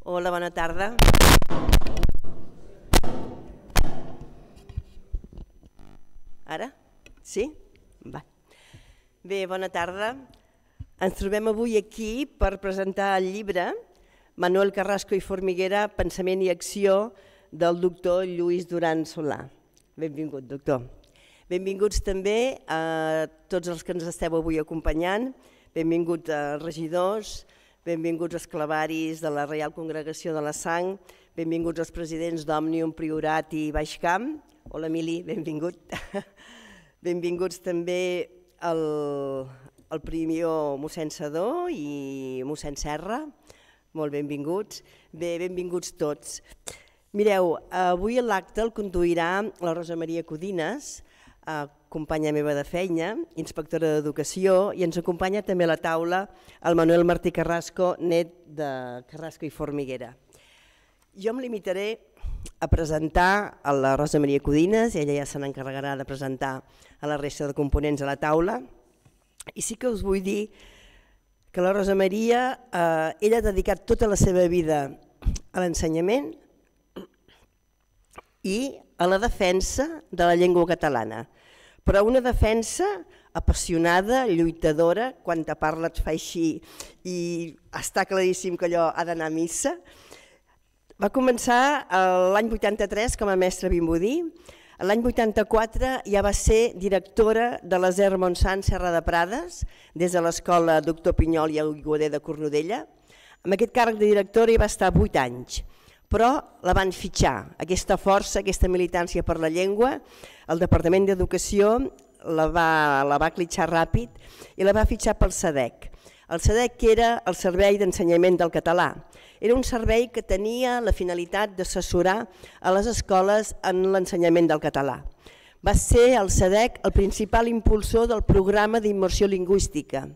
Hola, bona tarda. Ara? Sí? Va. Bé, bona tarda. Ens trobem avui aquí per presentar el llibre Manuel Carrasco i Formiguera, Pensament i acció, del doctor Lluís Duran Solà. Benvingut, doctor. Benvinguts també a tots els que ens esteu avui acompanyant, benvinguts als regidors, benvinguts als clavaris de la Reial Congregació de la Sang, benvinguts als presidents d'Òmnium, Priorat i Baixcamp. Hola, Emili, benvingut. Benvinguts també al prior mossèn Sedó i mossèn Serra, molt benvinguts. Bé, benvinguts tots. Mireu, avui l'acte el conduirà la Rosa Maria Codines, companya meva de feina, inspectora d'Educació, i ens acompanya també a la taula el Manuel Martí Carrasco, net de Carrasco i Formiguera. Jo em limitaré a presentar a la Rosa Maria Codines, ella ja se n'encarregarà de presentar a la resta de components a la taula, i sí que us vull dir que la Rosa Maria ella ha dedicat tota la seva vida a l'ensenyament i a la defensa de la llengua catalana, però una defensa apassionada, lluitadora, quan te parla et fa així i està claríssim que allò ha d'anar a missa. Va començar l'any 83 com a mestra Vimbodí, l'any 84 ja va ser directora de l'Aser Montsant Serra de Prades, des de l'escola Doctor Pinyol i Aiguader de Cornudella. Amb aquest càrrec de directora hi va estar 8 anys, però la van fitxar, aquesta força, aquesta militància per la llengua, el Departament d'Educació la va clitxar ràpid i la va fitxar pel SEDEC. El SEDEC, que era el Servei d'Ensenyament del Català, era un servei que tenia la finalitat d'assessorar a les escoles en l'ensenyament del català. Va ser el SEDEC el principal impulsor del programa d'immersió lingüística.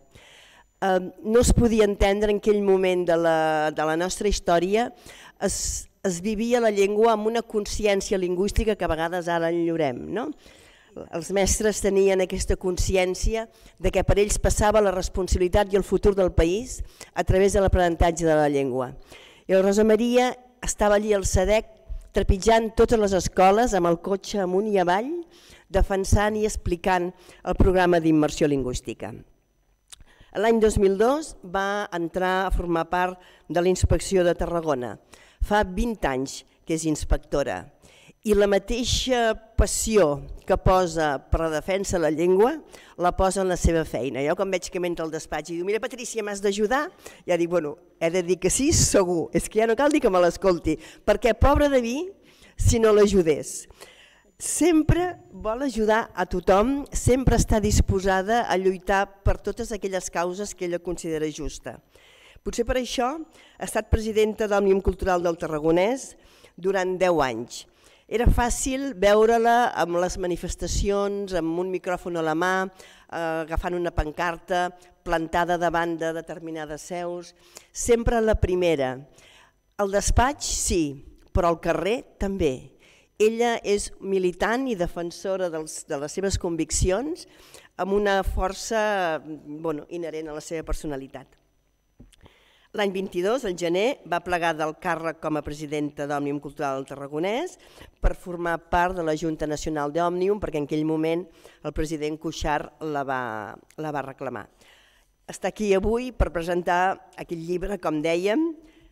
No es podia entendre en aquell moment de la nostra història, es vivia la llengua amb una consciència lingüística que a vegades ara enllorem, no? Els mestres tenien aquesta consciència de que per ells passava la responsabilitat i el futur del país a través de l'aprenentatge de la llengua. I la Rosa Maria estava allí al SEDEC trepitjant totes les escoles amb el cotxe amunt i avall, defensant i explicant el programa d'immersió lingüística. L'any 2002 va entrar a formar part de la Inspecció de Tarragona. Fa 20 anys que és inspectora. I la mateixa passió que posa per la defensa de la llengua la posa en la seva feina. Jo quan veig que m'entra al despatx i diu mira Patrícia, m'has d'ajudar? Ja dic, bueno, he de dir que sí, segur. És que ja no cal dir que me l'escolti, perquè pobre de mi si no l'ajudés. Sempre vol ajudar a tothom, sempre està disposada a lluitar per totes aquelles causes que ella considera justa. Potser per això ha estat presidenta d'Òmnium Cultural del Tarragonès durant 10 anys. Era fàcil veure-la amb les manifestacions, amb un micròfon a la mà, agafant una pancarta, plantada davant de determinades seus, sempre la primera. Al despatx sí, però al carrer també. Ella és militant i defensora de les seves conviccions amb una força inherent a la seva personalitat. L'any 22, al gener, va plegar del càrrec com a presidenta d'Òmnium Cultural del Tarragonès per formar part de la Junta Nacional d'Òmnium, perquè en aquell moment el president Cuixart la va reclamar. Està aquí avui per presentar aquest llibre, com dèiem,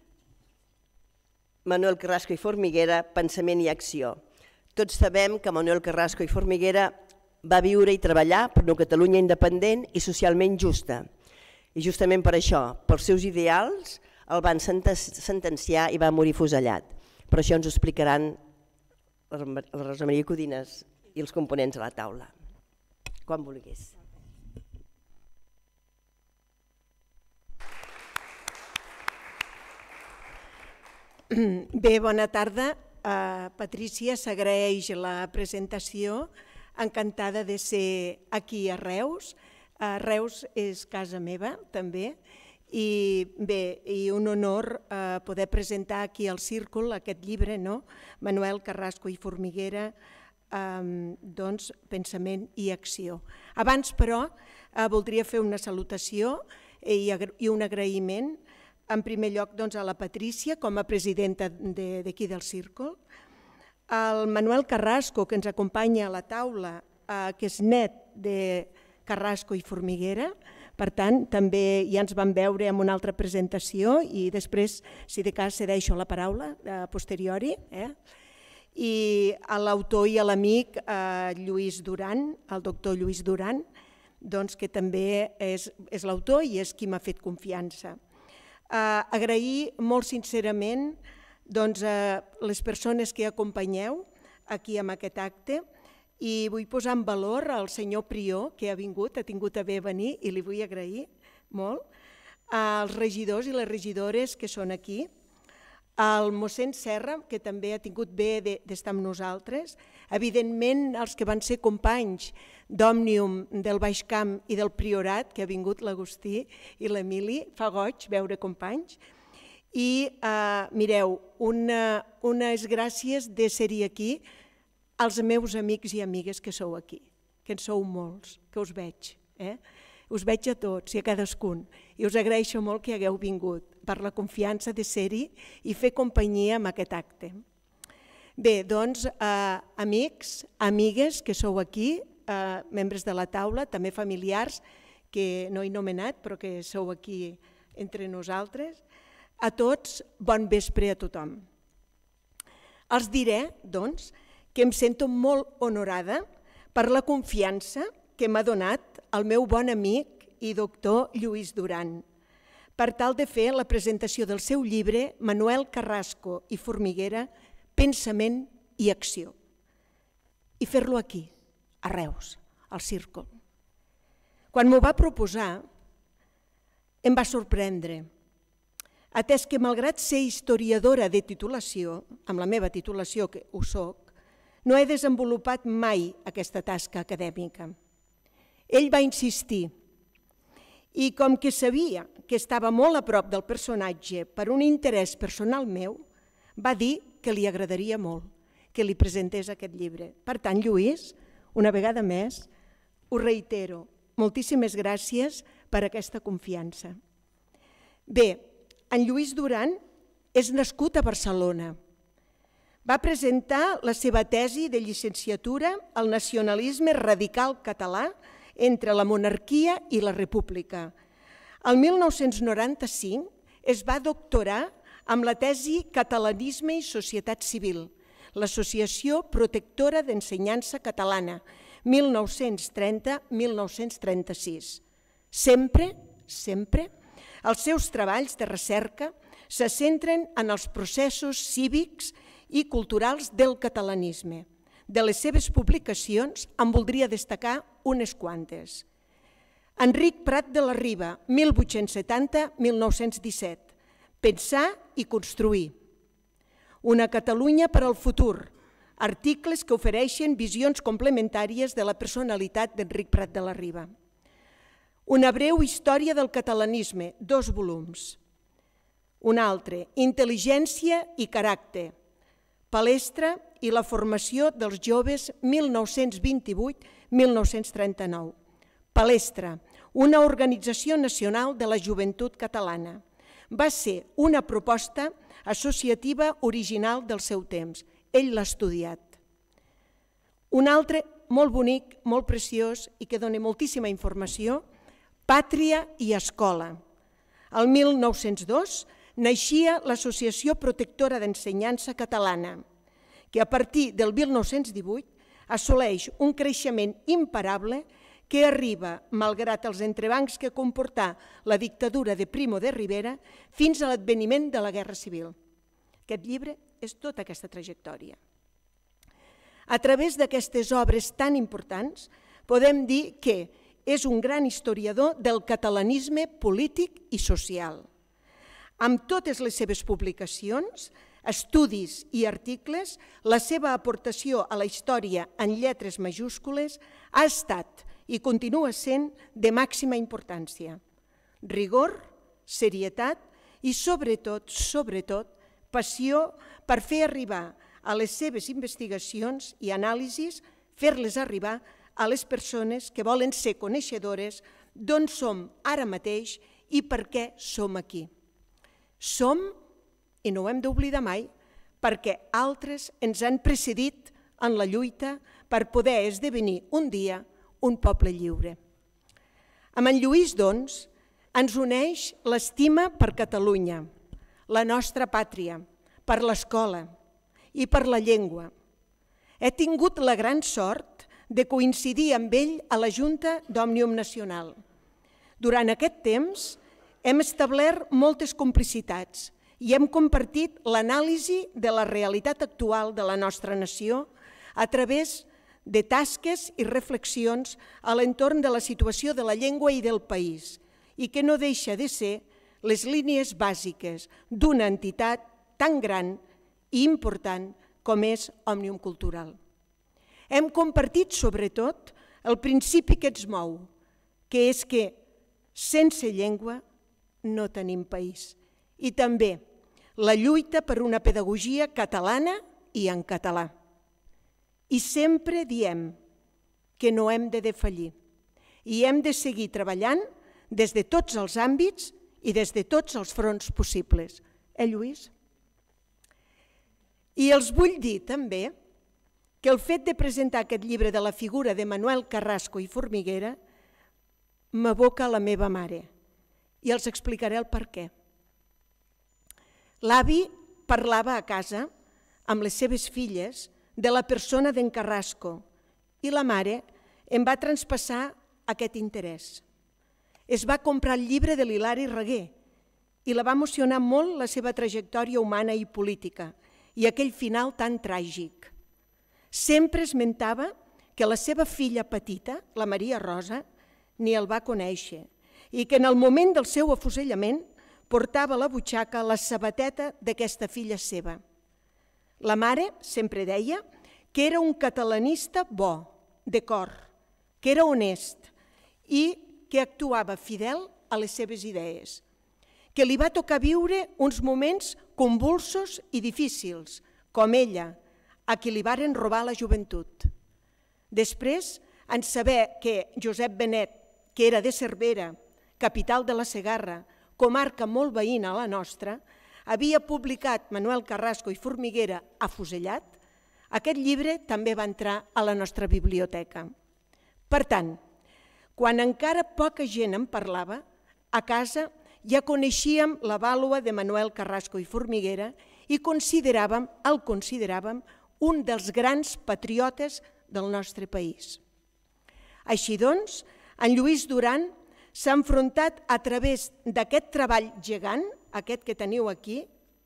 Manuel Carrasco i Formiguera, Pensament i acció. Tots sabem que Manuel Carrasco i Formiguera va viure i treballar per una Catalunya independent i socialment justa. I justament per això, pels seus ideals, el van sentenciar i va morir fusellat. Per això ens ho explicaran la Rosa Maria Codines i els components a la taula. Quan vulguis. Bé, bona tarda. Patrícia, s'agraeix la presentació. Encantada de ser aquí a Reus. Reus és casa meva, també, i bé, i un honor poder presentar aquí al Círcul aquest llibre, Manuel Carrasco i Formiguera, Pensament i acció. Abans, però, voldria fer una salutació i un agraïment en primer lloc a la Patrícia com a presidenta d'aquí del Círcol, al Manuel Carrasco, que ens acompanya a la taula, que és net de Carrasco i Formiguera, per tant, també ja ens vam veure en una altra presentació i després, si de cas, cedeixo la paraula a posteriori. I a l'autor i a l'amic Lluís Duran, el doctor Lluís Duran, que també és l'autor i és qui m'ha fet confiança. Agrair molt sincerament a les persones que acompanyeu aquí en aquest acte i vull posar en valor el senyor Prior, que ha tingut a bé venir i li vull agrair molt, als regidors i les regidores que són aquí, al mossèn Serra, que també ha tingut bé d'estar amb nosaltres, evidentment els que van ser companys d'Òmnium del Baix Camp i del Priorat, que ha vingut l'Agustí i l'Emili, fa goig veure companys, i mireu, unes gràcies de ser-hi aquí als meus amics i amigues que sou aquí, que en sou molts, que us veig. Us veig a tots i a cadascun i us agraeixo molt que hagueu vingut per la confiança de ser-hi i fer companyia en aquest acte. Bé, doncs, amics, amigues que sou aquí, membres de la taula, també familiars que no he nomenat però que sou aquí entre nosaltres, a tots, bon vespre a tothom. Els diré, doncs, que em sento molt honorada per la confiança que m'ha donat el meu bon amic i doctor Lluís Duran, per tal de fer la presentació del seu llibre Manuel Carrasco i Formiguera, Pensament i Acció, i fer-lo aquí, a Reus, al Círcol. Quan m'ho va proposar, em va sorprendre, atès que malgrat ser historiadora de titulació, amb la meva titulació que ho soc, no he desenvolupat mai aquesta tasca acadèmica. Ell va insistir i com que sabia que estava molt a prop del personatge per un interès personal meu, va dir que li agradaria molt que li presentés aquest llibre. Per tant, Lluís, una vegada més, ho reitero, moltíssimes gràcies per aquesta confiança. Bé, en Lluís Duran és nascut a Barcelona. Va presentar la seva tesi de llicenciatura al nacionalisme radical català entre la monarquia i la república. El 1995 es va doctorar amb la tesi Catalanisme i societat civil, l'Associació Protectora d'Ensenyança Catalana, 1930-1936. Sempre, els seus treballs de recerca se centren en els processos cívics i culturals del catalanisme. De les seves publicacions en voldria destacar unes quantes. Enric Prat de la Riba, 1870-1917. Pensar i construir. Una Catalunya per al futur. Articles que ofereixen visions complementàries de la personalitat d'Enric Prat de la Riba. Una breu història del catalanisme, 2 volums. Un altre, Intel·ligència i caràcter. Palestra i la formació dels joves 1928-1939. Palestra, una organització nacional de la joventut catalana. Va ser una proposta associativa original del seu temps. Ell l'ha estudiat. Un altre, molt bonic, molt preciós i que dona moltíssima informació, Pàtria i Escola. El 1902 naixia l'Associació Protectora d'Ensenyança Catalana, que a partir del 1918 assoleix un creixement imparable que arriba, malgrat els entrebancs que comportà la dictadura de Primo de Rivera, fins a l'adveniment de la Guerra Civil. Aquest llibre és tota aquesta trajectòria. A través d'aquestes obres tan importants, podem dir que és un gran historiador del catalanisme polític i social. Amb totes les seves publicacions, estudis i articles, la seva aportació a la història en lletres majúscules ha estat i continua sent de màxima importància. Rigor, serietat i sobretot, passió per fer arribar a les seves investigacions i anàlisis, fer-les arribar a les persones que volen ser coneixedores d'on som ara mateix i per què som aquí. Som, i no ho hem d'oblidar mai, perquè altres ens han precedit en la lluita per poder esdevenir un dia un poble lliure. Amb en Lluís, doncs, ens uneix l'estima per Catalunya, la nostra pàtria, per l'escola i per la llengua. He tingut la gran sort de coincidir amb ell a la Junta d'Òmnium Nacional. Durant aquest temps hem establert moltes complicitats i hem compartit l'anàlisi de la realitat actual de la nostra nació a través de tasques i reflexions a l'entorn de la situació de la llengua i del país, i que no deixa de ser les línies bàsiques d'una entitat tan gran i important com és Òmnium Cultural. Hem compartit, sobretot, el principi que ens mou, que és que sense llengua no tenim país. I també la lluita per una pedagogia catalana i en català. I sempre diem que no hem de defallir i hem de seguir treballant des de tots els àmbits i des de tots els fronts possibles. Lluís? I els vull dir també que el fet de presentar aquest llibre de la figura de Manuel Carrasco i Formiguera m'evoca la meva mare i els explicaré el per què. L'avi parlava a casa amb les seves filles de la persona d'en Carrasco i la mare em va traspassar aquest interès. Es va comprar el llibre de l'Hilari Reguer i la va emocionar molt la seva trajectòria humana i política i aquell final tan tràgic. Sempre esmentava que la seva filla petita, la Maria Rosa, ni el va conèixer i que en el moment del seu afusellament portava a la butxaca la sabateta d'aquesta filla seva. La mare sempre deia que era un catalanista bo, de cor, que era honest i que actuava fidel a les seves idees, que li va tocar viure uns moments convulsos i difícils, com ella, a qui li varen robar la joventut. Després, en saber que Josep Benet, que era de Cervera, capital de la Segarra, comarca molt veïna a la nostra, havia publicat Manuel Carrasco i Formiguera afusellat, aquest llibre també va entrar a la nostra biblioteca. Per tant, quan encara poca gent en parlava, a casa ja coneixíem la vàlua de Manuel Carrasco i Formiguera i el consideràvem un dels grans patriotes del nostre país. Així doncs, en Lluís Duran s'ha enfrontat a través d'aquest treball gegant, aquest que teniu aquí,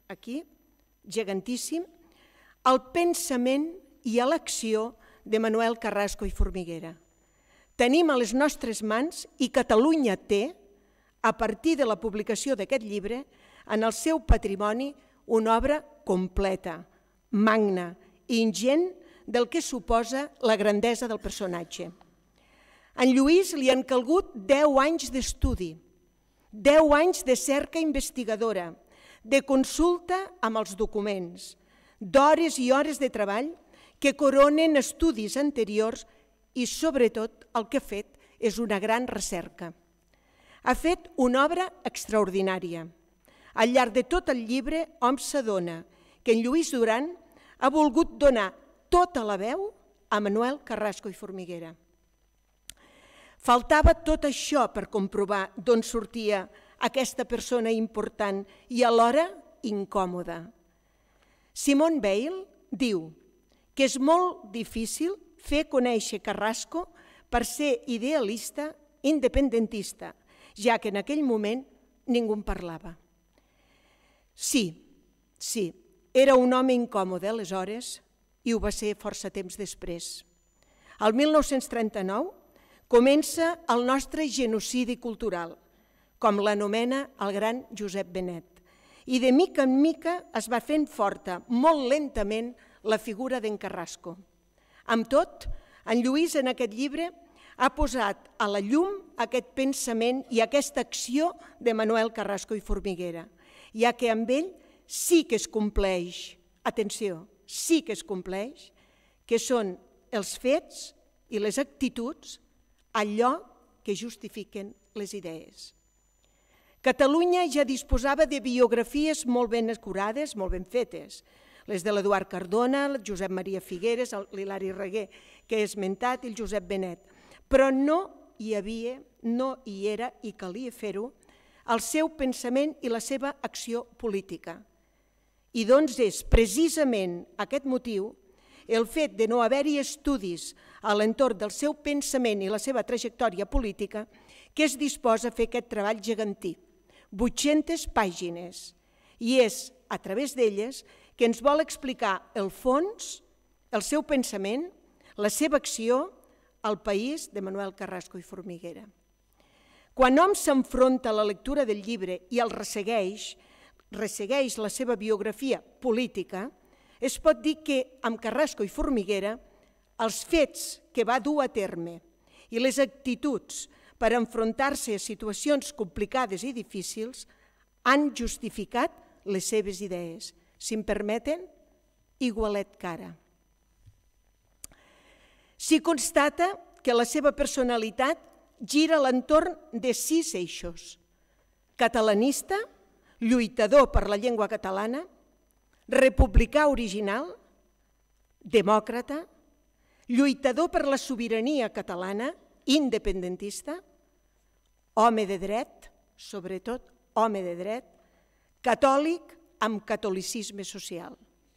gegantíssim, al pensament i a l'acció de Manuel Carrasco i Formiguera. Tenim a les nostres mans, i Catalunya té, a partir de la publicació d'aquest llibre, en el seu patrimoni, una obra completa, magna i ingent del que suposa la grandesa del personatge. A en Lluís li han calgut 10 anys d'estudi, 10 anys de cerca investigadora, de consulta amb els documents, d'hores i hores de treball que coronen estudis anteriors i, sobretot, el que ha fet és una gran recerca. Ha fet una obra extraordinària. Al llarg de tot el llibre hom s'adona que en Lluís Duran ha volgut donar tota la veu a Manuel Carrasco i Formiguera. Faltava tot això per comprovar d'on sortia aquesta persona important i alhora incòmoda. Simone Weil diu que és molt difícil fer conèixer Carrasco per ser idealista, independentista, ja que en aquell moment ningú en parlava. Sí, era un home incòmode aleshores i ho va ser força temps després. El 1939 comença el nostre genocidi cultural, com l'anomena el gran Josep Benet, i de mica en mica es va fent forta, molt lentament, la figura d'en Carrasco. Amb tot, en Lluís en aquest llibre ha posat a la llum aquest pensament i aquesta acció de Manuel Carrasco i Formiguera, ja que amb ell sí que es compleix, atenció, sí que es compleix, que són els fets i les actituds allò que justifiquen les idees. Catalunya ja disposava de biografies molt ben curades, molt ben fetes, les de l'Eduard Cardona, el Josep Maria Figueres, l'Hilari Reguer, que he esmentat, i el Josep Benet, però no hi havia, no hi era, i calia fer-ho, el seu pensament i la seva acció política. I doncs és precisament aquest motiu, el fet de no haver-hi estudis a l'entorn del seu pensament i la seva trajectòria política, que es disposa a fer aquest treball gegantí, 800 pàgines, i és a través d'elles que ens vol explicar el fons, el seu pensament, la seva acció al país de Manuel Carrasco i Formiguera. Quan hom s'enfronta a la lectura del llibre i el ressegueix la seva biografia política, es pot dir que amb Carrasco i Formiguera els fets que va dur a terme i les actituds per enfrontar-se a situacions complicades i difícils han justificat les seves idees. Si em permeten, igualet cara. S'hi constata que la seva personalitat gira a l'entorn de 6 eixos: catalanista, lluitador per la llengua catalana, republicà original, demòcrata, lluitador per la sobirania catalana, independentista, home de dret, sobretot home de dret, catòlic amb catolicisme social.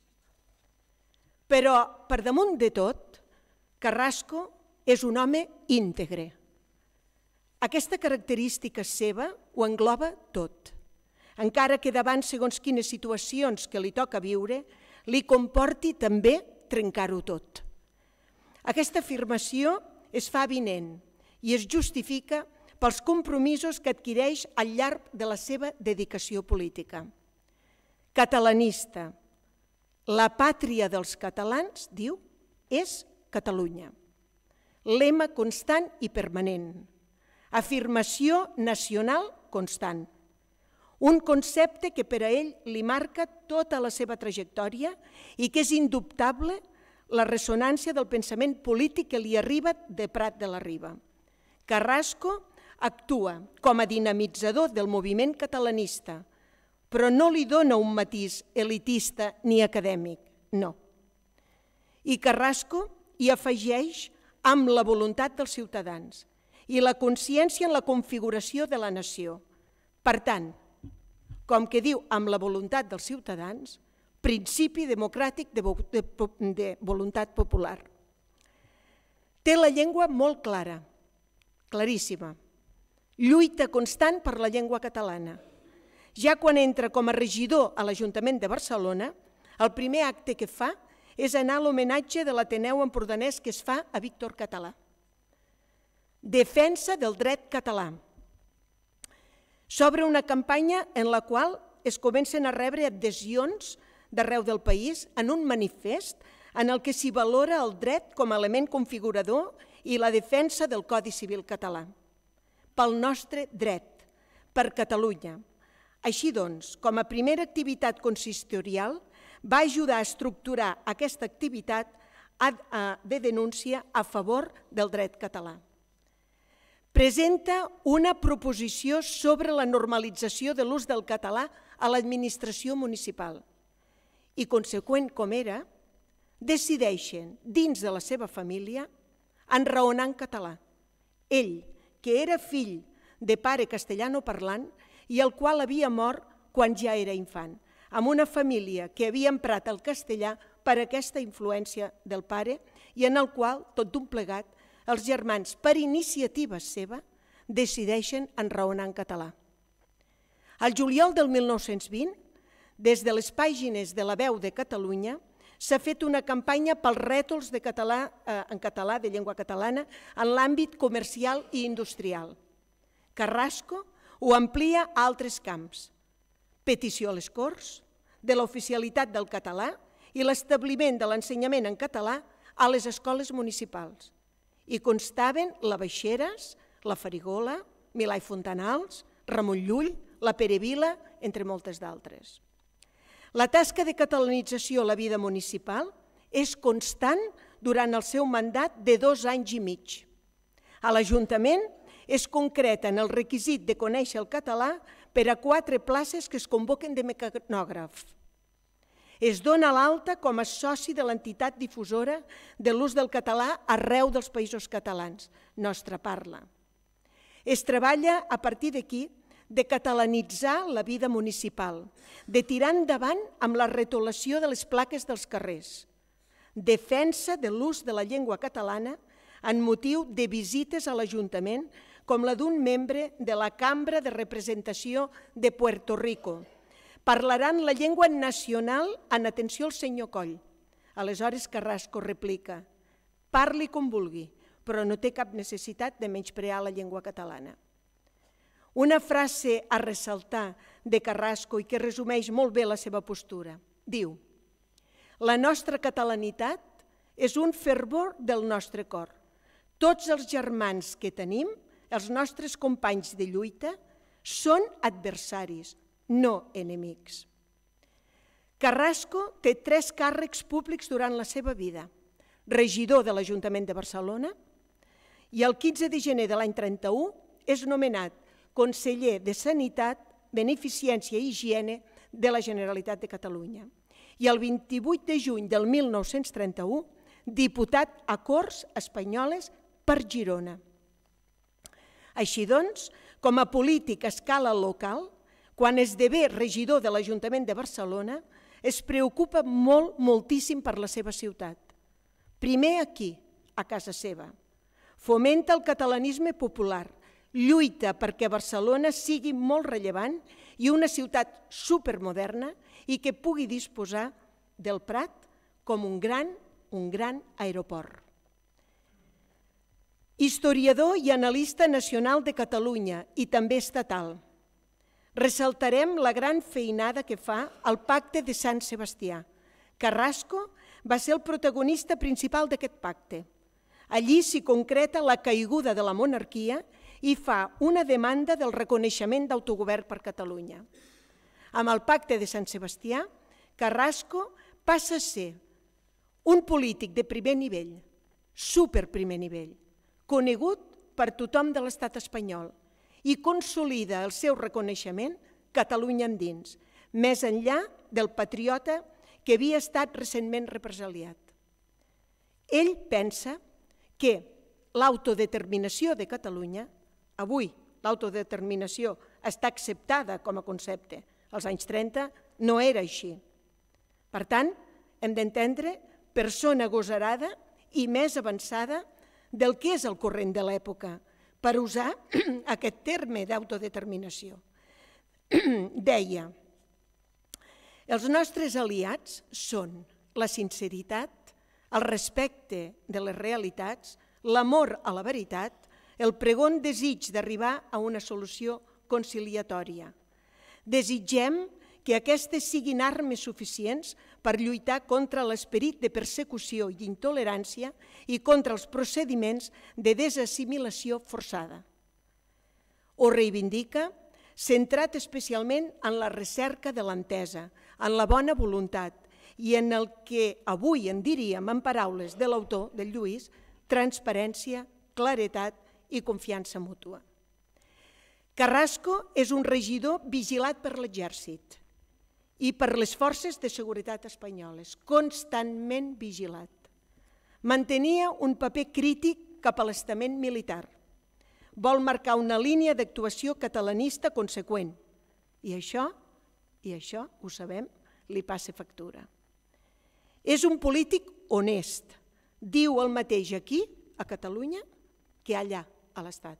Però, per damunt de tot, Carrasco és un home íntegre. Aquesta característica seva ho engloba tot, encara que davant segons quines situacions que li toca viure, li comporti també trencar-ho tot. Aquesta afirmació es fa avinent i es justifica pels compromisos que adquireix al llarg de la seva dedicació política. Catalanista. La pàtria dels catalans, diu, és Catalunya. Lema constant i permanent. Afirmació nacional constant. Un concepte que per a ell li marca tota la seva trajectòria i que és indubtable la ressonància del pensament polític que li arriba de Prat de la Riba. Carrasco actua com a dinamitzador del moviment catalanista, però no li dona un matís elitista ni acadèmic, no. I Carrasco hi afegeix amb la voluntat dels ciutadans i la consciència en la configuració de la nació. Per tant, com que diu amb la voluntat dels ciutadans, principi democràtic de voluntat popular. Té la llengua molt clara, claríssima. Lluita constant per la llengua catalana. Ja quan entra com a regidor a l'Ajuntament de Barcelona, el primer acte que fa és anar a l'homenatge de l'Ateneu Empordanès que es fa a Víctor Català. Defensa del dret català. S'obre una campanya en la qual es comencen a rebre adhesions d'arreu del país en un manifest en el que s'hi valora el dret com a element configurador i la defensa del Codi Civil català. Pel nostre dret, per Catalunya. Així doncs, com a primera activitat consistorial, va ajudar a estructurar aquesta activitat de denúncia a favor del dret català. Presenta una proposició sobre la normalització de l'ús del català a l'administració municipal i, conseqüent com era, decideixen, dins de la seva família, enraonar en català. Ell, que era fill de pare castellano-parlant i el qual havia mort quan ja era infant, amb una família que havia emprat el castellà per aquesta influència del pare i en el qual, tot d'un plegat, els germans, per iniciativa seva, decideixen enraonar en català. Al juliol del 1920, des de les pàgines de La Veu de Catalunya, s'ha fet una campanya pels rètols en català, de llengua catalana, en l'àmbit comercial i industrial. Carrasco ho amplia a altres camps. Petició a les Corts, de l'oficialitat del català i l'establiment de l'ensenyament en català a les escoles municipals. Hi constaven la Baixeres, la Farigola, Milà i Fontanals, Ramon Llull, la Pere Vila, entre moltes d'altres. La tasca de catalanització a la vida municipal és constant durant el seu mandat de 2 anys i mig. A l'Ajuntament es concreta en el requisit de conèixer el català per a 4 places que es convoquen de mecanògraf. Es dona l'alta com a soci de l'entitat difusora de l'ús del català arreu dels països catalans, Nostra Parla. Es treballa a partir d'aquí de catalanitzar la vida municipal, de tirar endavant amb la retolació de les plaques dels carrers, defensa de l'ús de la llengua catalana en motiu de visites a l'Ajuntament com la d'un membre de la Cambra de Representació de Puerto Rico. Parlaran la llengua nacional en atenció al senyor Coll. Aleshores Carrasco replica: parli com vulgui, però no té cap necessitat de menysprear la llengua catalana. Una frase a ressaltar de Carrasco i que resumeix molt bé la seva postura. Diu: la nostra catalanitat és un fervor del nostre cor. Tots els germans que tenim, els nostres companys de lluita, són adversaris, no enemics. Carrasco té 3 càrrecs públics durant la seva vida: regidor de l'Ajuntament de Barcelona, i el 15 de gener de l'any 31 és nomenat conseller de Sanitat, Beneficència i Higiene de la Generalitat de Catalunya. I el 28 de juny del 1931, diputat a Corts Espanyoles per Girona. Així doncs, com a polític a escala local, quan esdevé regidor de l'Ajuntament de Barcelona, es preocupa moltíssim per la seva ciutat. Primer aquí, a casa seva. Fomenta el catalanisme popular, lluita perquè Barcelona sigui molt rellevant i una ciutat supermoderna i que pugui disposar del Prat com un gran aeroport. Historiador i analista nacional de Catalunya i també estatal. Ressaltarem la gran feinada que fa al Pacte de Sant Sebastià. Carrasco va ser el protagonista principal d'aquest pacte. Allí s'hi concreta la caiguda de la monarquia i fa una demanda del reconeixement d'autogovern per Catalunya. Amb el Pacte de Sant Sebastià, Carrasco passa a ser un polític de primer nivell, superprimer nivell, conegut per tothom de l'estat espanyol i consolida el seu reconeixement Catalunya endins, més enllà del patriota que havia estat recentment represaliat. Ell pensa que l'autodeterminació de Catalunya, avui l'autodeterminació està acceptada com a concepte, als anys 30 no era així. Per tant, hem d'entendre persona agosarada i més avançada del que és el corrent de l'època, per usar aquest terme d'autodeterminació. Deia: els nostres aliats són la sinceritat, el respecte de les realitats, l'amor a la veritat, el pregon desig d'arribar a una solució conciliatòria. Desitgem que aquestes siguin armes suficients per lluitar contra l'esperit de persecució i d'intolerància i contra els procediments de desassimilació forçada. Ho reivindica centrat especialment en la recerca de l'entesa, en la bona voluntat i en el que avui en diríem, en paraules de l'autor, del Lluís, transparència, claretat i confiança mútua. Carrasco és un regidor vigilat per l'exèrcit i per les forces de seguretat espanyoles, constantment vigilat. Mantenia un paper crític cap a l'estament militar. Vol marcar una línia d'actuació catalanista conseqüent. I això, ho sabem, li passa factura. És un polític honest. Diu el mateix aquí, a Catalunya, que allà, a l'Estat.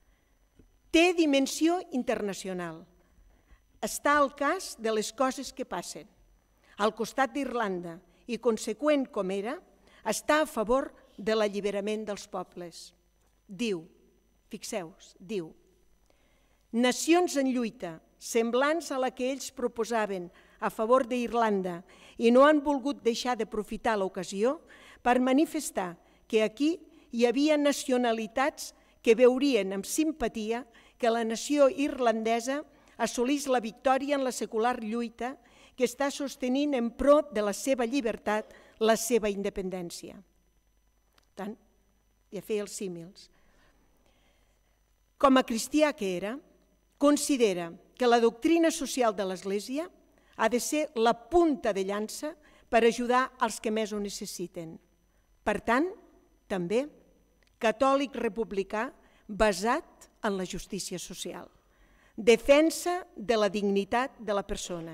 Té dimensió internacional. Està al cas de les coses que passen. Al costat d'Irlanda, i conseqüent com era, està a favor de l'alliberament dels pobles. Diu, fixeu-vos, diu: nacions en lluita, semblants a la que ells proposaven a favor d'Irlanda i no han volgut deixar d'aprofitar l'ocasió per manifestar que aquí hi havia nacionalitats que veurien amb simpatia que la nació irlandesa assolís la victòria en la secular lluita que està sostenint en pro de la seva llibertat, la seva independència. Tant, ja feia els símils. Com a cristià que era, considera que la doctrina social de l'Església ha de ser la punta de llança per ajudar els que més ho necessiten. Per tant, també catòlic republicà basat en la justícia social. Defensa de la dignitat de la persona.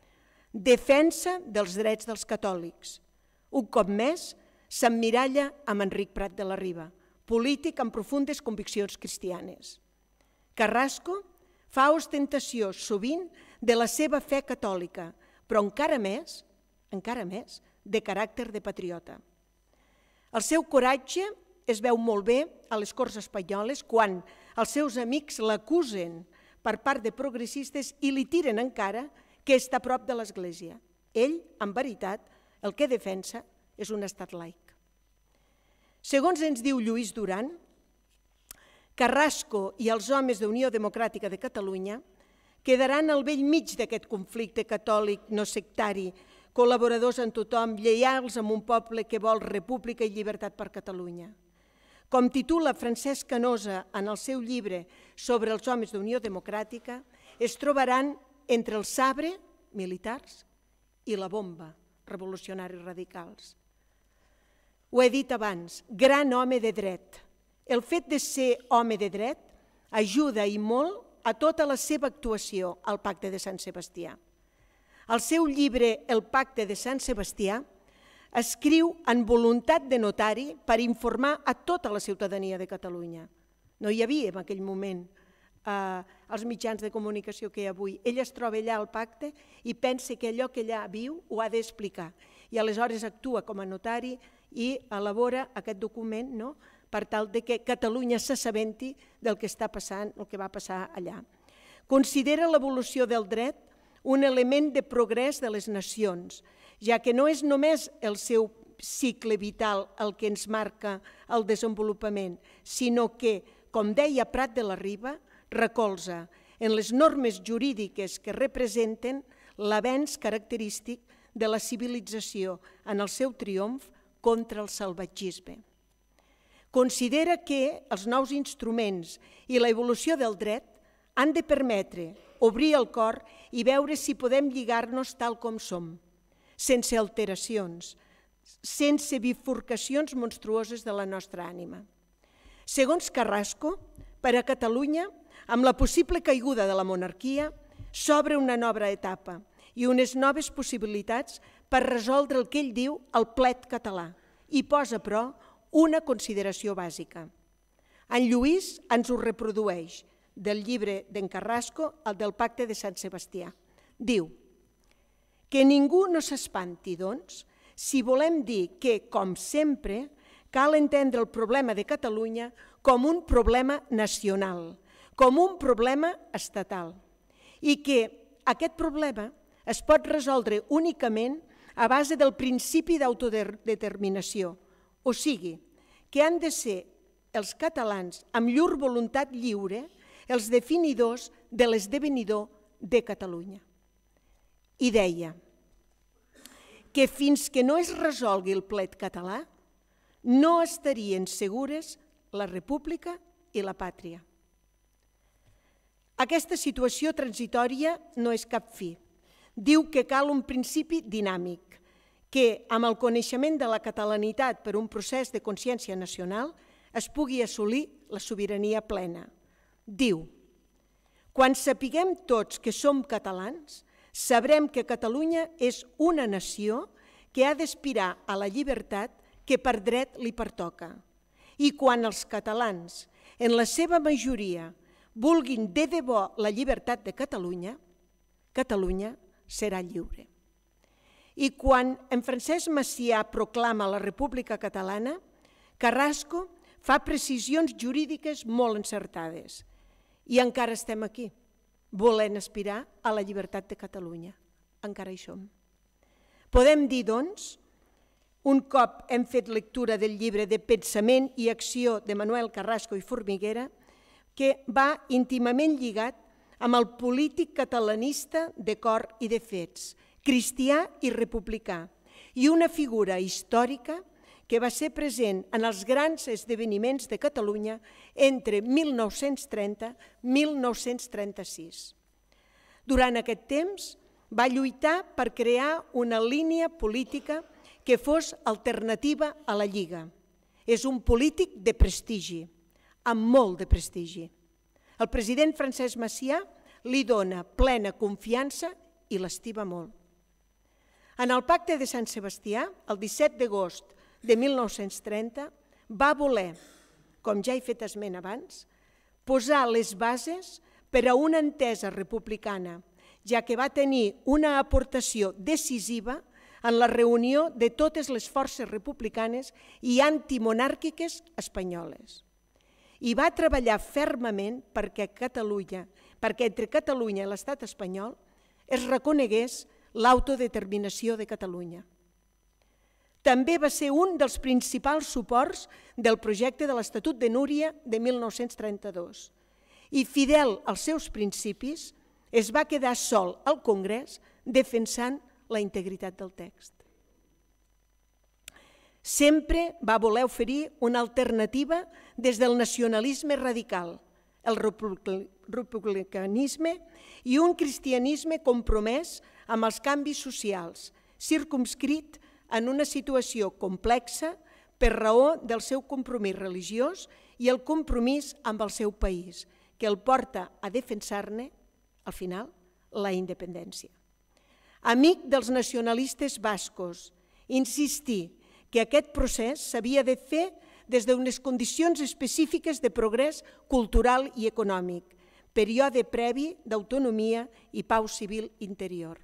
Defensa dels drets dels catòlics. Un cop més, s'emmiralla amb Enric Prat de la Riba, polític amb profundes conviccions cristianes. Carrasco fa ostentació sovint de la seva fe catòlica, però encara més, de caràcter de patriota. El seu coratge es veu molt bé a les Corts Espanyoles quan els seus amics l'acusen per part de progressistes i li tiren encara que està a prop de l'Església. Ell, en veritat, el que defensa és un estat laic. Segons ens diu Lluís Duran, Carrasco i els homes d'Unió Democràtica de Catalunya quedaran al bell mig d'aquest conflicte catòlic no sectari, col·laboradors en tothom, lleials amb un poble que vol república i llibertat per Catalunya. Com titula Francesc Canosa en el seu llibre sobre els homes d'Unió Democràtica, es trobaran entre el sabre, militars, i la bomba, revolucionaris radicals. Ho he dit abans, gran home de dret. El fet de ser home de dret ajuda i molt a tota la seva actuació al Pacte de Sant Sebastià. Al seu llibre El Pacte de Sant Sebastià escriu en voluntat de notari per informar a tota la ciutadania de Catalunya. No hi havia en aquell moment els mitjans de comunicació que hi ha avui. Ell es troba allà al pacte i pensa que allò que allà viu ho ha d'explicar. I aleshores actua com a notari i elabora aquest document per tal que Catalunya s'assabenti del que està passant, el que va passar allà. Considera l'evolució del dret un element de progrés de les nacions, ja que no és només el seu cicle vital el que ens marca el desenvolupament, sinó que, com deia Prat de la Riba, recolza en les normes jurídiques que representen l'avenç característic de la civilització en el seu triomf contra el salvatgisme. Considera que els nous instruments i la evolució del dret han de permetre obrir el cor i veure si podem lligar-nos tal com som, sense alteracions, sense bifurcacions monstruoses de la nostra ànima. Segons Carrasco, per a Catalunya, amb la possible caiguda de la monarquia, s'obre una nova etapa i unes noves possibilitats per resoldre el que ell diu el plet català i posa, però, una consideració bàsica. En Lluís ens ho reprodueix del llibre d'en Carrasco, el del Pacte de Sant Sebastià. Diu que ningú no s'espanti, doncs, si volem dir que, com sempre, cal entendre el problema de Catalunya com un problema nacional, com un problema estatal, i que aquest problema es pot resoldre únicament a base del principi d'autodeterminació, o sigui, que han de ser els catalans, amb llur voluntat lliure, els definidors de l'esdevenidor de Catalunya. I deia que fins que no es resolgui el plet català, no estarien segures la república i la pàtria. Aquesta situació transitòria no és cap fi. Diu que cal un principi dinàmic, que amb el coneixement de la catalanitat per un procés de consciència nacional es pugui assolir la sobirania plena. Diu, quan sapiguem tots que som catalans, sabrem que Catalunya és una nació que ha d'aspirar a la llibertat que per dret li pertoca. I quan els catalans, en la seva majoria, vulguin de debò la llibertat de Catalunya, Catalunya serà lliure. I quan en Francesc Macià proclama la República Catalana, Carrasco fa precisions jurídiques molt encertades. I encara estem aquí, volent aspirar a la llibertat de Catalunya. Encara hi som. Podem dir, doncs, un cop hem fet lectura del llibre de Pensament i Acció de Manuel Carrasco i Formiguera, que va íntimament lligat amb el polític catalanista de cor i de fets, cristià i republicà, i una figura històrica que va ser present en els grans esdeveniments de Catalunya entre 1930 i 1936. Durant aquest temps va lluitar per crear una línia política que fos alternativa a la Lliga. És un polític de prestigi, amb molt de prestigi. El president Francesc Macià li dona plena confiança i l'estima molt. En el Pacte de Sant Sebastià, el 17 d'agost de 1930, va voler, com ja he fet esment abans, posar les bases per a una entesa republicana, ja que va tenir una aportació decisiva en la reunió de totes les forces republicanes i antimonàrquiques espanyoles. I va treballar fermament perquè entre Catalunya i l'estat espanyol es reconegués l'autodeterminació de Catalunya. També va ser un dels principals suports del projecte de l'Estatut de Núria de 1932 i, fidel als seus principis, es va quedar sol al Congrés defensant la integritat del text. Sempre va voler oferir una alternativa des del nacionalisme radical, el republicanisme i un cristianisme compromès amb els canvis socials, circumscrit en una situació complexa per raó del seu compromís religiós i el compromís amb el seu país, que el porta a defensar-ne, al final, la independència. Amic dels nacionalistes bascos, insistí que aquest procés s'havia de fer des d'unes condicions específiques de progrés cultural i econòmic, període previ d'autonomia i pau civil interior.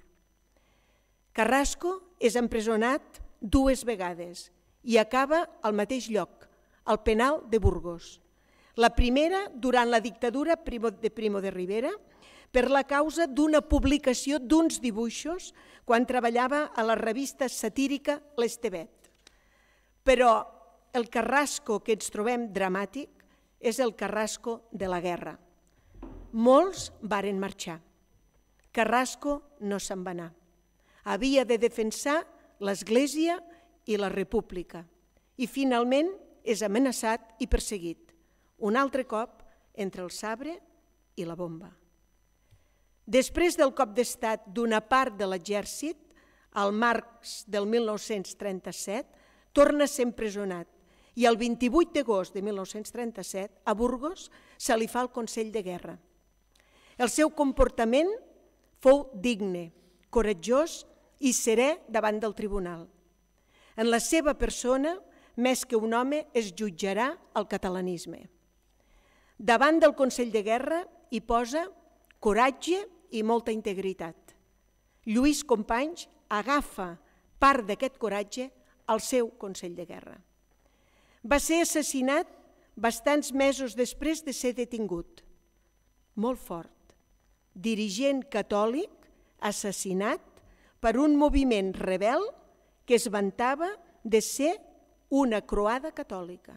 Carrasco és empresonat 2 vegades i acaba al mateix lloc, al penal de Burgos. La primera durant la dictadura de Primo de Rivera per la causa d'una publicació d'uns dibuixos quan treballava a la revista satírica L'Estevet. Però el Carrasco que ens trobem dramàtic és el Carrasco de la guerra. Molts varen marxar. Carrasco no se'n va anar. Havia de defensar l'Església i la República i finalment és amenaçat i perseguit, un altre cop entre el sabre i la bomba. Després del cop d'estat d'una part de l'exèrcit, al març del 1937, torna a ser empresonat i el 28 d'agost de 1937, a Burgos, se li fa el Consell de Guerra. El seu comportament fou digne, coratjós i serè davant del tribunal. En la seva persona, més que un home, es jutjarà el catalanisme. Davant del Consell de Guerra hi posa coratge i molta integritat. Lluís Companys agafa part d'aquest coratge al seu Consell de Guerra. Va ser assassinat bastants mesos després de ser detingut. Molt fort. Dirigent catòlic assassinat per un moviment rebel que es vantava de ser una croada catòlica.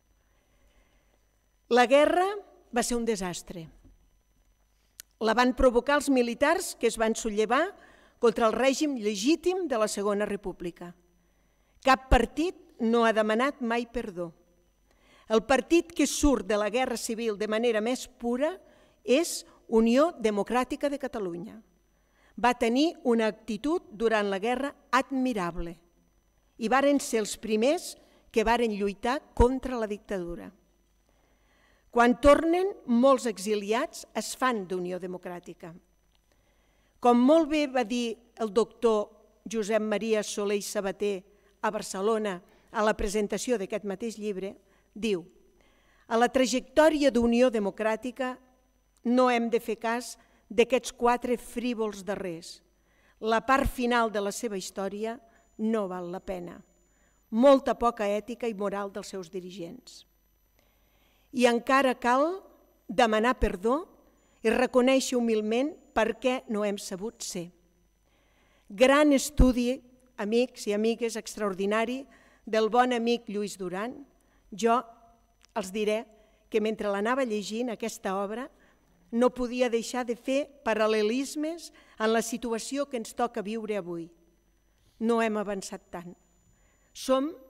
La guerra va ser un desastre. La van provocar els militars que es van sublevar contra el règim legítim de la Segona República. Cap partit no ha demanat mai perdó. El partit que surt de la guerra civil de manera més pura és Unió Democràtica de Catalunya. Va tenir una actitud durant la guerra admirable i varen ser els primers que varen lluitar contra la dictadura. Quan tornen, molts exiliats es fan d'Unió Democràtica. Com molt bé va dir el doctor Josep Maria Soler i Sabater a Barcelona a la presentació d'aquest mateix llibre, diu: a la trajectòria d'Unió Democràtica no hem de fer cas d'aquests 4 frívols darrers. La part final de la seva història no val la pena. Molta poca ètica i moral dels seus dirigents. I encara cal demanar perdó i reconèixer humilment per què no hem sabut ser. Gran estudi, amics i amigues, extraordinari, del bon amic Lluís Duran. Jo els diré que mentre l'anava llegint, aquesta obra, no podia deixar de fer paral·lelismes en la situació que ens toca viure avui. No hem avançat tant. Som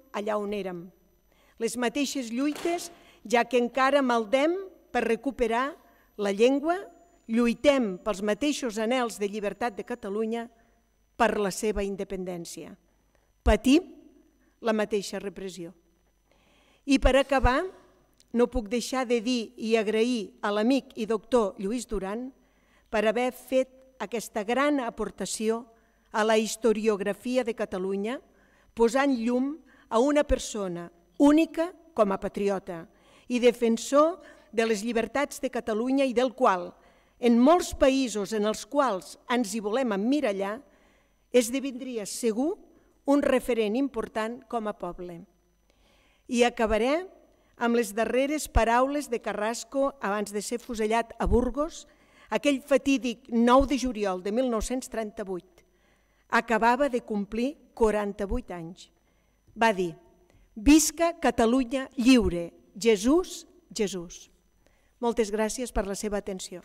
allà on érem. Les mateixes lluites, ja que encara maldem per recuperar la llengua, lluitem pels mateixos anhels de llibertat de Catalunya per la seva independència. Patim la mateixa repressió. I per acabar, no puc deixar de dir i agrair a l'amic i doctor Lluís Duran per haver fet aquesta gran aportació a la historiografia de Catalunya, posant llum a una persona única com a patriota i defensor de les llibertats de Catalunya i del qual, en molts països en els quals ens hi volem emmirallar, esdevindria segur un referent important com a poble. I acabaré amb les darreres paraules de Carrasco abans de ser fusellat a Burgos, aquell fatídic 9 de juliol de 1938. Acabava de complir 48 anys. Va dir: «Visca Catalunya lliure! Jesús, Jesús!». Moltes gràcies per la seva atenció.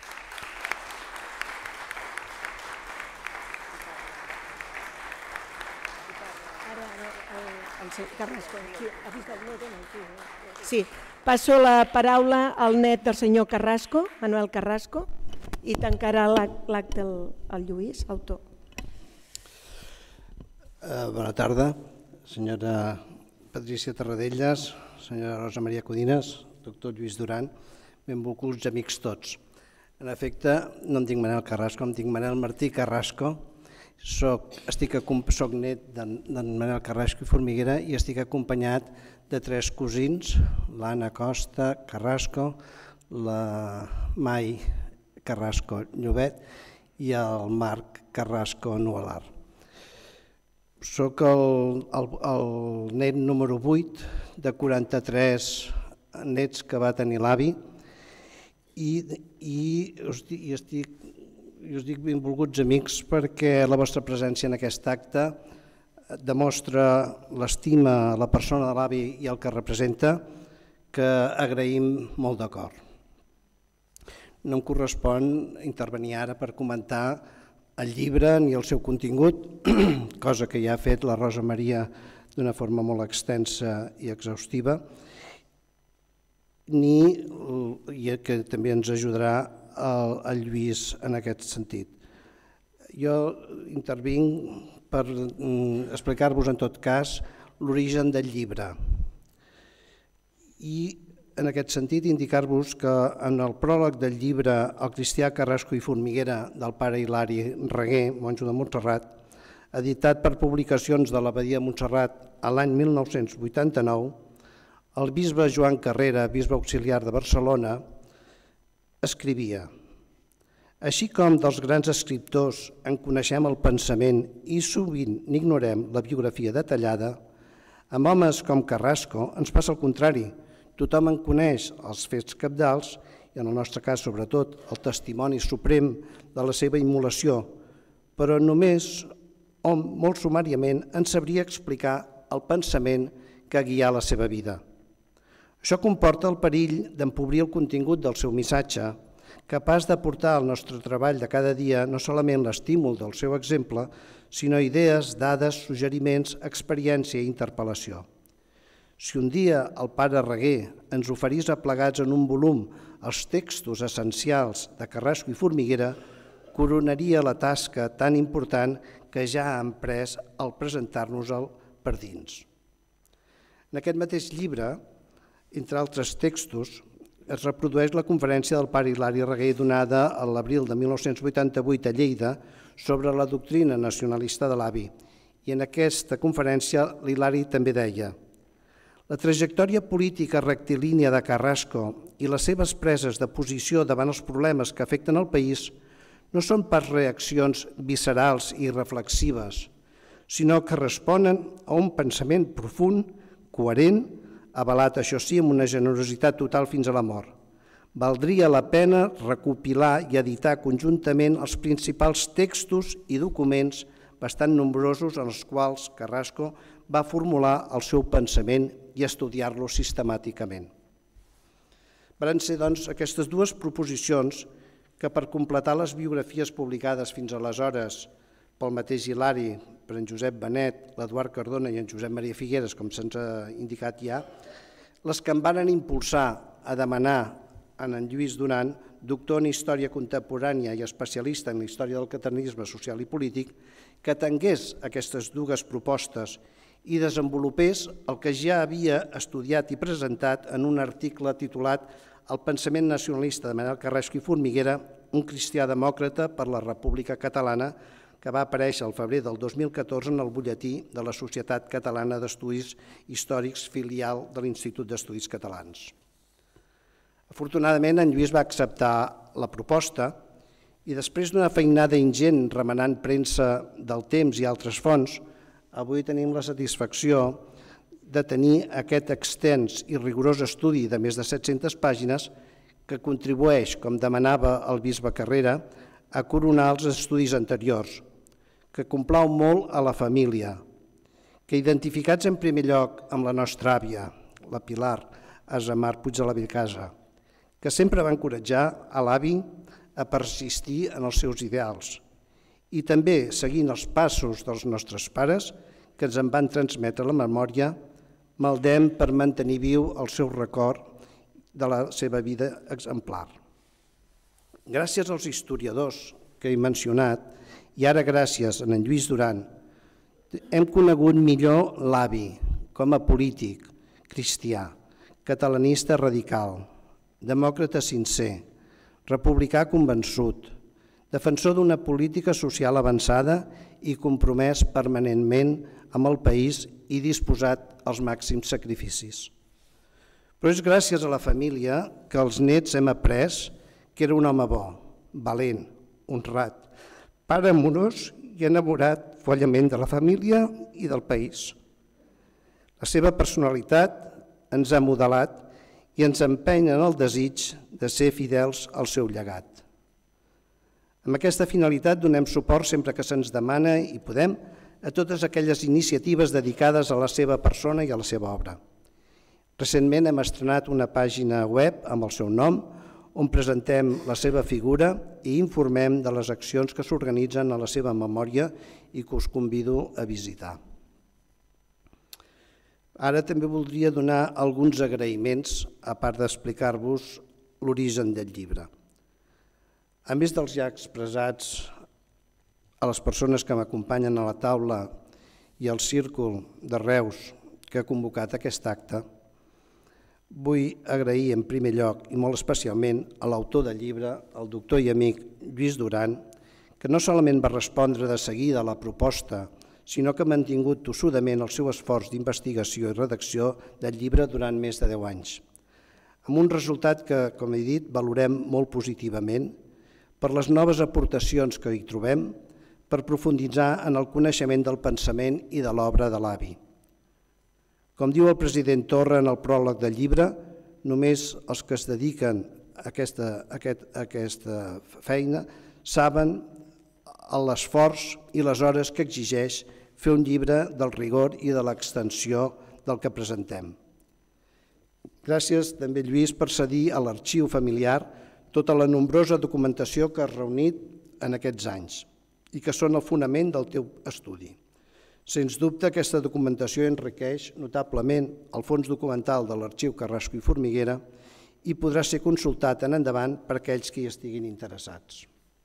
Sí, passo la paraula al net del senyor Carrasco, Manuel Carrasco, i tancarà l'acte el Lluís, autor. Bona tarda, senyora Patrícia Tarradellas, senyora Rosa Maria Codines, doctor Lluís Duran, benvolguts amics tots. En efecte, no em dic Manel Carrasco, em dic Manel Martí Carrasco. Soc net d'en Manel Carrasco i Formiguera i estic acompanyat de 3 cosins, l'Anna Costa Carrasco, la Mai Carrasco Llobet i el Marc Carrasco Nualar. Soc el net número 8 de 43 nets que va tenir l'avi i us dic benvolguts amics perquè la vostra presència en aquest acte demostra l'estima a la persona de l'avi i el que representa, que agraïm molt de cor. No em correspon intervenir ara per comentar el llibre ni el seu contingut, cosa que ja ha fet la Rosa Maria d'una forma molt extensa i exhaustiva, i que també ens ajudarà el Lluís en aquest sentit. Jo intervinc per explicar-vos en tot cas l'origen del llibre i en aquest sentit indicar-vos que en el pròleg del llibre El cristià Carrasco i Formiguera del pare Hilari Reguer, monjo de Montserrat, editat per Publicacions de l'Abadia de Montserrat a l'any 1989, el bisbe Joan Carrera, bisbe auxiliar de Barcelona, escrivia: «Així com dels grans escriptors en coneixem el pensament i sovint n'ignorem la biografia detallada, amb homes com Carrasco ens passa el contrari. Tothom en coneix els fets cabdals i, en el nostre cas, sobretot, el testimoni suprem de la seva immolació, però només o molt sumàriament ens sabria explicar el pensament que guià la seva vida. Això comporta el perill d'empobrir el contingut del seu missatge, capaç de portar al nostre treball de cada dia no solament l'estímul del seu exemple, sinó idees, dades, suggeriments, experiència i interpel·lació. Si un dia el pare Reguer ens oferís aplegats en un volum els textos essencials de Carrasco i Formiguera, coronaria la tasca tan important que ja ha emprès al presentar-nos-el per dins. En aquest mateix llibre, entre altres textos, es reprodueix la conferència del pare Hilari Reguer donada a l'abril de 1988 a Lleida sobre la doctrina nacionalista de l'avi. I en aquesta conferència l'Hilari també deia: «La trajectòria política rectilínia de Carrasco i les seves preses de posició davant els problemes que afecten el país no són pas reaccions viscerals i reflexives, sinó que responen a un pensament profund, coherent, avalat, això sí, amb una generositat total fins a la mort. Valdria la pena recopilar i editar conjuntament els principals textos i documents bastant nombrosos en els quals Carrasco va formular el seu pensament i estudiar-lo sistemàticament». Van ser, doncs, aquestes dues proposicions que, per completar les biografies publicades fins aleshores pel mateix Hilari per en Josep Benet, l'Eduard Cardona i en Josep Maria Figueres, com se'ns ha indicat ja, les que em van impulsar a demanar a en Lluís Duran, doctor en Història Contemporània i especialista en la història del catalanisme social i polític, que atengués aquestes dues propostes i desenvolupés el que ja havia estudiat i presentat en un article titulat El pensament nacionalista de Manel Carrasco i Formiguera, un cristià demòcrata per la República Catalana, que va aparèixer al febrer del 2014 en el butlletí de la Societat Catalana d'Estudis Històrics, filial de l'Institut d'Estudis Catalans. Afortunadament, en Lluís va acceptar la proposta i després d'una feinada ingent remenant premsa del Temps i altres fonts, avui tenim la satisfacció de tenir aquest extens i rigorós estudi de més de 700 pàgines que contribueix, com demanava el bisbe Carrera, a coronar els estudis anteriors, que complau molt a la família, que identificats en primer lloc amb la nostra àvia, la Pilar Asamar Puig de la Bellcasa, que sempre va encoratjar a l'avi a persistir en els seus ideals i també seguint els passos dels nostres pares que ens en van transmetre la memòria, maldem per mantenir viu el seu record de la seva vida exemplar. Gràcies als historiadors que he mencionat i ara gràcies a en Lluís Duran, hem conegut millor l'avi com a polític, cristià, catalanista radical, demòcrata sincer, republicà convençut, defensor d'una política social avançada i compromès permanentment amb el país i disposat als màxims sacrificis. Però és gràcies a la família que els nets hem après que era un home bo, valent, honrat, pare amorós i enamorat follament de la família i del país. La seva personalitat ens ha modelat i ens empeny en el desig de ser fidels al seu llegat. Amb aquesta finalitat donem suport sempre que se'ns demana i podem a totes aquelles iniciatives dedicades a la seva persona i a la seva obra. Recentment hem estrenat una pàgina web amb el seu nom on presentem la seva figura i informem de les accions que s'organitzen a la seva memòria i que us convido a visitar. Ara també voldria donar alguns agraïments, a part d'explicar-vos l'origen del llibre. A més dels ja expressats a les persones que m'acompanyen a la taula i al Círcul de Reus que ha convocat aquest acte, vull agrair en primer lloc i molt especialment a l'autor del llibre, el doctor i amic Lluís Duran, que no solament va respondre de seguida a la proposta, sinó que ha mantingut tossudament el seu esforç d'investigació i redacció del llibre durant més de 10 anys, amb un resultat que, com he dit, valorem molt positivament per les noves aportacions que hi trobem, per profunditzar en el coneixement del pensament i de l'obra de l'avi. Com diu el president Torra en el pròleg del llibre, només els que es dediquen a aquesta feina saben l'esforç i les hores que exigeix fer un llibre del rigor i de l'extensió del que presentem. Gràcies també, Lluís, per cedir a l'arxiu familiar tota la nombrosa documentació que has reunit en aquests anys i que són el fonament del teu estudi. Sens dubte, aquesta documentació enriqueix notablement el fons documental de l'Arxiu Carrasco i Formiguera i podrà ser consultat en endavant per aquells que hi estiguin interessats.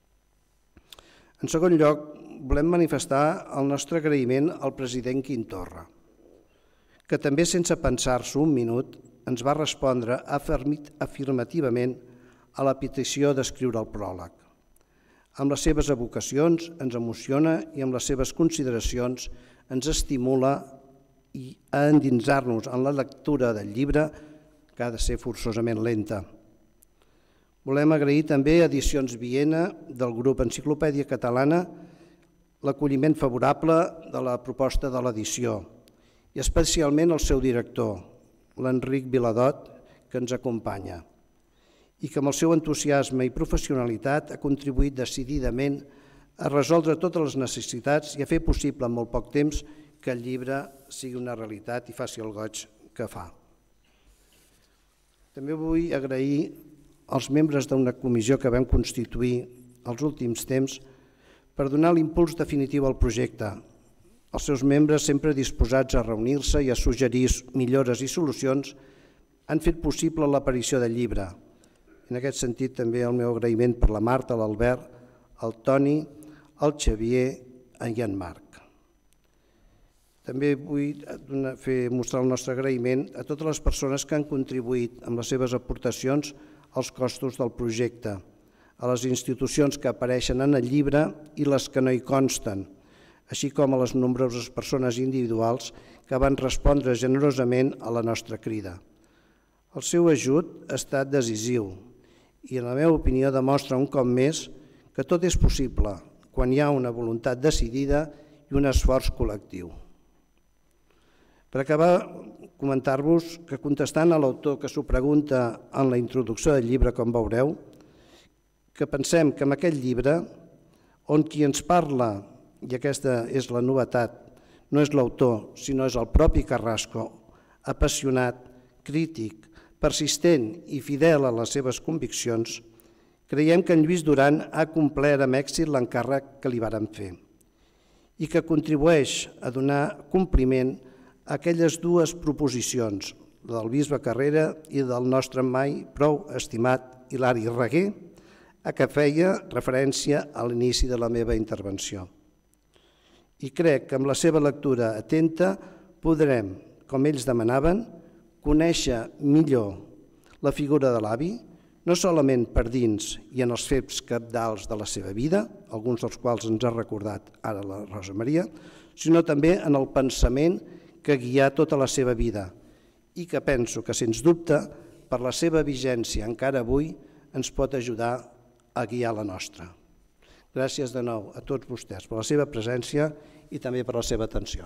En segon lloc, volem manifestar el nostre agraïment al president Quim Torra, que també sense pensar-s'ho un minut ens va respondre afirmativament a la petició d'escriure el pròleg. Amb les seves evocacions ens emociona i amb les seves consideracions ens estimula a endinsar-nos en la lectura del llibre, que ha de ser forçosament lenta. Volem agrair també a Edicions Viena del grup Enciclopèdia Catalana l'acolliment favorable de la proposta de l'edició i especialment el seu director, l'Enric Viladot, que ens acompanya i que amb el seu entusiasme i professionalitat ha contribuït decididament a resoldre totes les necessitats i a fer possible en molt poc temps que el llibre sigui una realitat i faci el goig que fa. També vull agrair als membres d'una comissió que vam constituir els últims temps per donar l'impuls definitiu al projecte, Els seus membres, sempre disposats a reunir-se i a suggerir millores i solucions, han fet possible l'aparició del llibre. En aquest sentit, també el meu agraïment per la Marta, l'Albert, el Toni, el Xavier i en Marc. També vull mostrar el nostre agraïment a totes les persones que han contribuït amb les seves aportacions als costos del projecte, a les institucions que apareixen en el llibre i les que no hi consten, així com a les nombroses persones individuals que van respondre generosament a la nostra crida. El seu ajut ha estat decisiu i, en la meva opinió, demostra un cop més que tot és possible quan hi ha una voluntat decidida i un esforç col·lectiu. Per acabar, comentar-vos que, contestant a l'autor que s'ho pregunta en la introducció del llibre, com veureu, que pensem que en aquest llibre, on qui ens parla, i aquesta és la novetat, no és l'autor, sinó és el propi Carrasco, apassionat, crític, persistent i fidel a les seves conviccions, creiem que en Lluís Duran ha complert amb èxit l'encàrrec que li varen fer i que contribueix a donar compliment a aquelles dues proposicions, la del bisbe Carrera i del nostre mai prou estimat Hilari Raguer, a què feia referència a l'inici de la meva intervenció. I crec que amb la seva lectura atenta podrem, com ells demanaven, conèixer millor la figura de l'avi, no solament per dins i en els fets cabdals de la seva vida, alguns dels quals ens ha recordat ara la Rosa Maria, sinó també en el pensament que guià tota la seva vida i que penso que, sens dubte, per la seva vigència encara avui, ens pot ajudar a guiar la nostra. Gràcies de nou a tots vostès per la seva presència i també per la seva atenció.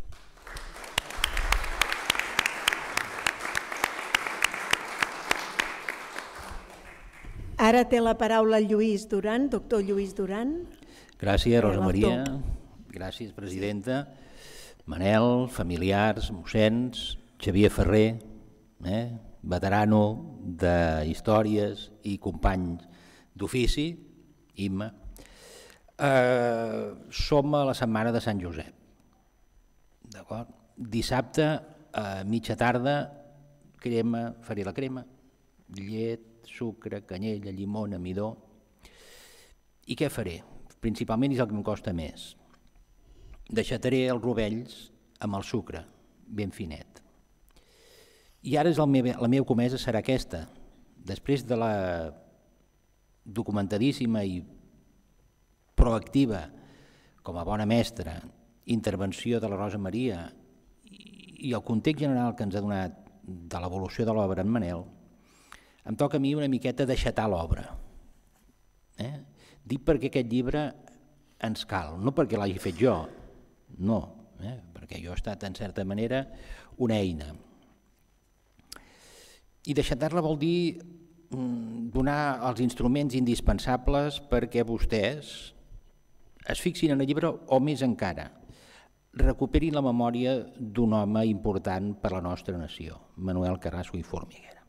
Ara té la paraula Lluís Duran, doctor Lluís Duran. Gràcies, Rosa Maria. Gràcies, presidenta. Manel, familiars, mossens, Xavier Ferrer, veterano d'històries i company d'ofici, Imma. Som a la setmana de Sant Josep. Dissabte, a mitja tarda, faré la crema, llet, sucre, canyella, llimona, midó. I què faré? Principalment és el que em costa més. Deixataré els rovells amb el sucre, ben finet. I ara la meva comesa serà aquesta. Després de la documentadíssima i proactiva, com a bona mestra, intervenció de la Rosa Maria i el context general que ens ha donat de l'evolució de l'obra en Manel, em toca a mi una miqueta deixatar l'obra. Dic perquè aquest llibre ens cal, no perquè l'hagi fet jo, no, perquè jo he estat, en certa manera, una eina. I deixatar-la vol dir donar els instruments indispensables perquè vostès es fixin en el llibre o, més encara, recuperin la memòria d'un home important per a la nostra nació, Manuel Carrasco i Formiguera.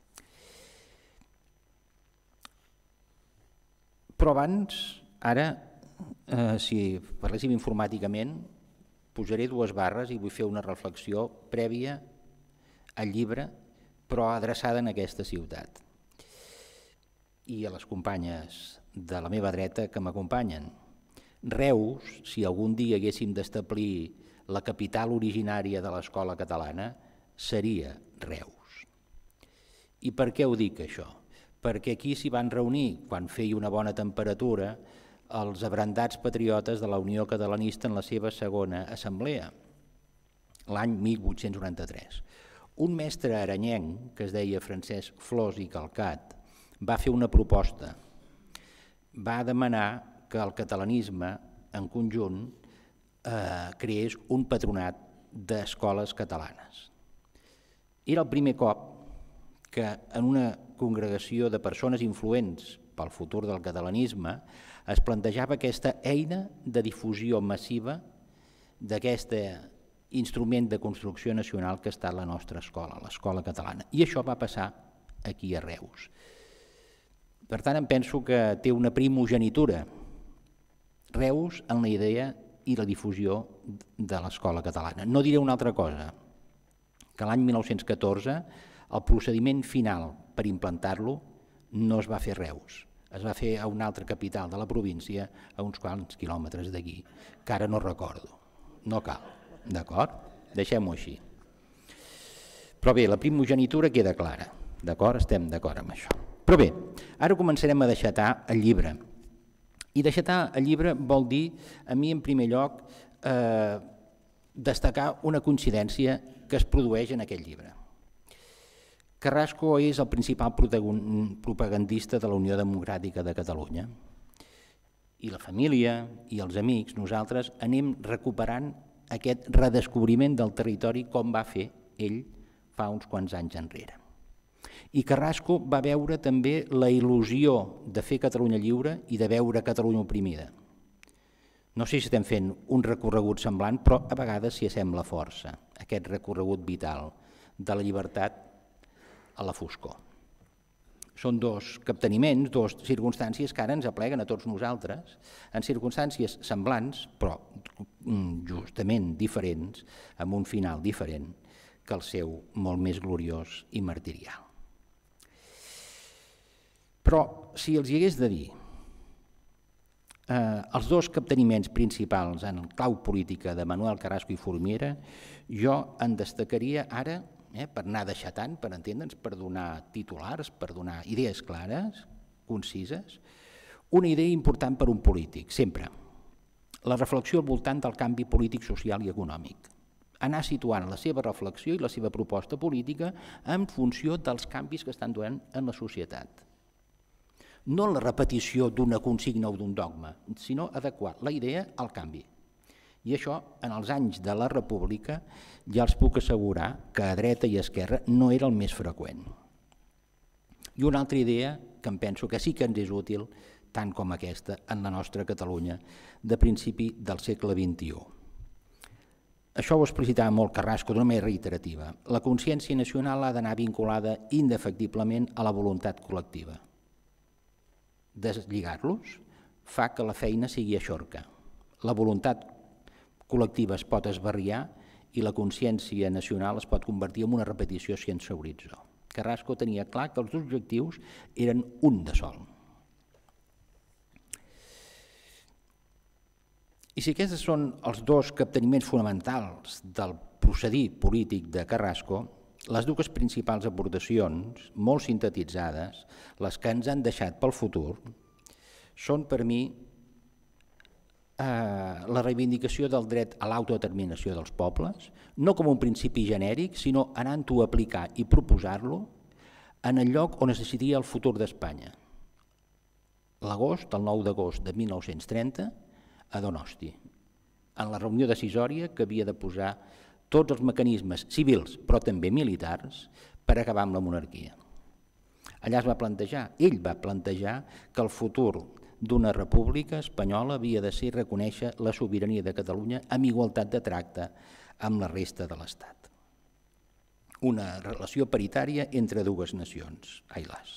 Però abans, ara, si parléssim informàticament, posaré dues barres i vull fer una reflexió prèvia al llibre, però adreçada en aquesta ciutat. I a les companyes de la meva dreta que m'acompanyen. Reus, si algun dia haguéssim d'establir la capital originària de l'escola catalana, seria Reus. I per què ho dic, això? Perquè aquí s'hi van reunir, quan feia una bona temperatura, els abrandats patriotes de la Unió Catalanista en la seva segona assemblea, l'any 1893. Un mestre aranyenc, que es deia Francesc Flors i Calcat, va fer una proposta. Va demanar que el catalanisme, en conjunt, creés un patronat d'escoles catalanes. Era el primer cop que en una congregació de persones influents pel futur del catalanisme es plantejava aquesta eina de difusió massiva d'aquest instrument de construcció nacional que ha estat la nostra escola, l'escola catalana. I això va passar aquí a Reus. Per tant, em penso que té una primogenitura. Reus en la idea i la difusió de l'escola catalana. No diré una altra cosa, que l'any 1914 el procediment final per implantar-lo no es va fer a Reus, es va fer a una altra capital de la província a uns quants quilòmetres d'aquí, que ara no recordo. No cal, d'acord? Deixem-ho així. Però bé, la primogenitura queda clara, d'acord? Estem d'acord amb això. Però bé, ara començarem a deixatar el llibre. I deixatar el llibre vol dir, a mi en primer lloc, destacar una coincidència que es produeix en aquest llibre. Carrasco és el principal propagandista de la Unió Democràtica de Catalunya. I la família i els amics, nosaltres, anem recuperant aquest redescobriment del territori com va fer ell fa uns quants anys enrere. I Carrasco va veure també la il·lusió de fer Catalunya lliure i de veure Catalunya oprimida. No sé si estem fent un recorregut semblant, però a vegades s'hi assembla força, aquest recorregut vital de la llibertat a la foscor. Són dos capteniments, dues circumstàncies que ara ens apleguen a tots nosaltres, en circumstàncies semblants, però justament diferents, amb un final diferent que el seu molt més gloriós i martirial. Però si els hi hagués de dir els dos capteniments principals en clau política de Manuel Carrasco i Formiguera, jo en destacaria ara, per anar deixatant, per entendre'ns, per donar titulars, per donar idees clares, concises, una idea important per un polític, sempre, la reflexió al voltant del canvi polític, social i econòmic. Anar situant la seva reflexió i la seva proposta política en funció dels canvis que estan donant en la societat. No la repetició d'una consigna o d'un dogma, sinó adequar la idea al canvi. I això, en els anys de la República, ja els puc assegurar que a dreta i a esquerra no era el més freqüent. I una altra idea que em penso que sí que ens és útil, tant com aquesta, en la nostra Catalunya de principi del segle XXI. Això ho explicitava molt Carrasco d'una manera reiterativa. La consciència nacional ha d'anar vinculada indefectiblement a la voluntat col·lectiva. Deslligar-los fa que la feina sigui eixorca. La voluntat col·lectiva es pot esbarriar i la consciència nacional es pot convertir en una repetició sense horitzó. Carrasco tenia clar que els objectius eren un de sol. I si aquests són els dos capteniments fonamentals del procedir polític de Carrasco, les dues principals aportacions, molt sintetitzades, les que ens han deixat pel futur, són per mi la reivindicació del dret a l'autodeterminació dels pobles, no com un principi genèric, sinó anant-ho a aplicar i proposar-lo en el lloc on es decidia el futur d'Espanya. L'agost, el 9 d'agost de 1930, a Donosti, en la reunió decisòria que havia de posar tots els mecanismes civils, però també militars, per acabar amb la monarquia. Allà es va plantejar, ell va plantejar que el futur d'una república espanyola havia de ser reconèixer la sobirania de Catalunya amb igualtat de tracte amb la resta de l'Estat. Una relació paritària entre dues nacions, ai las.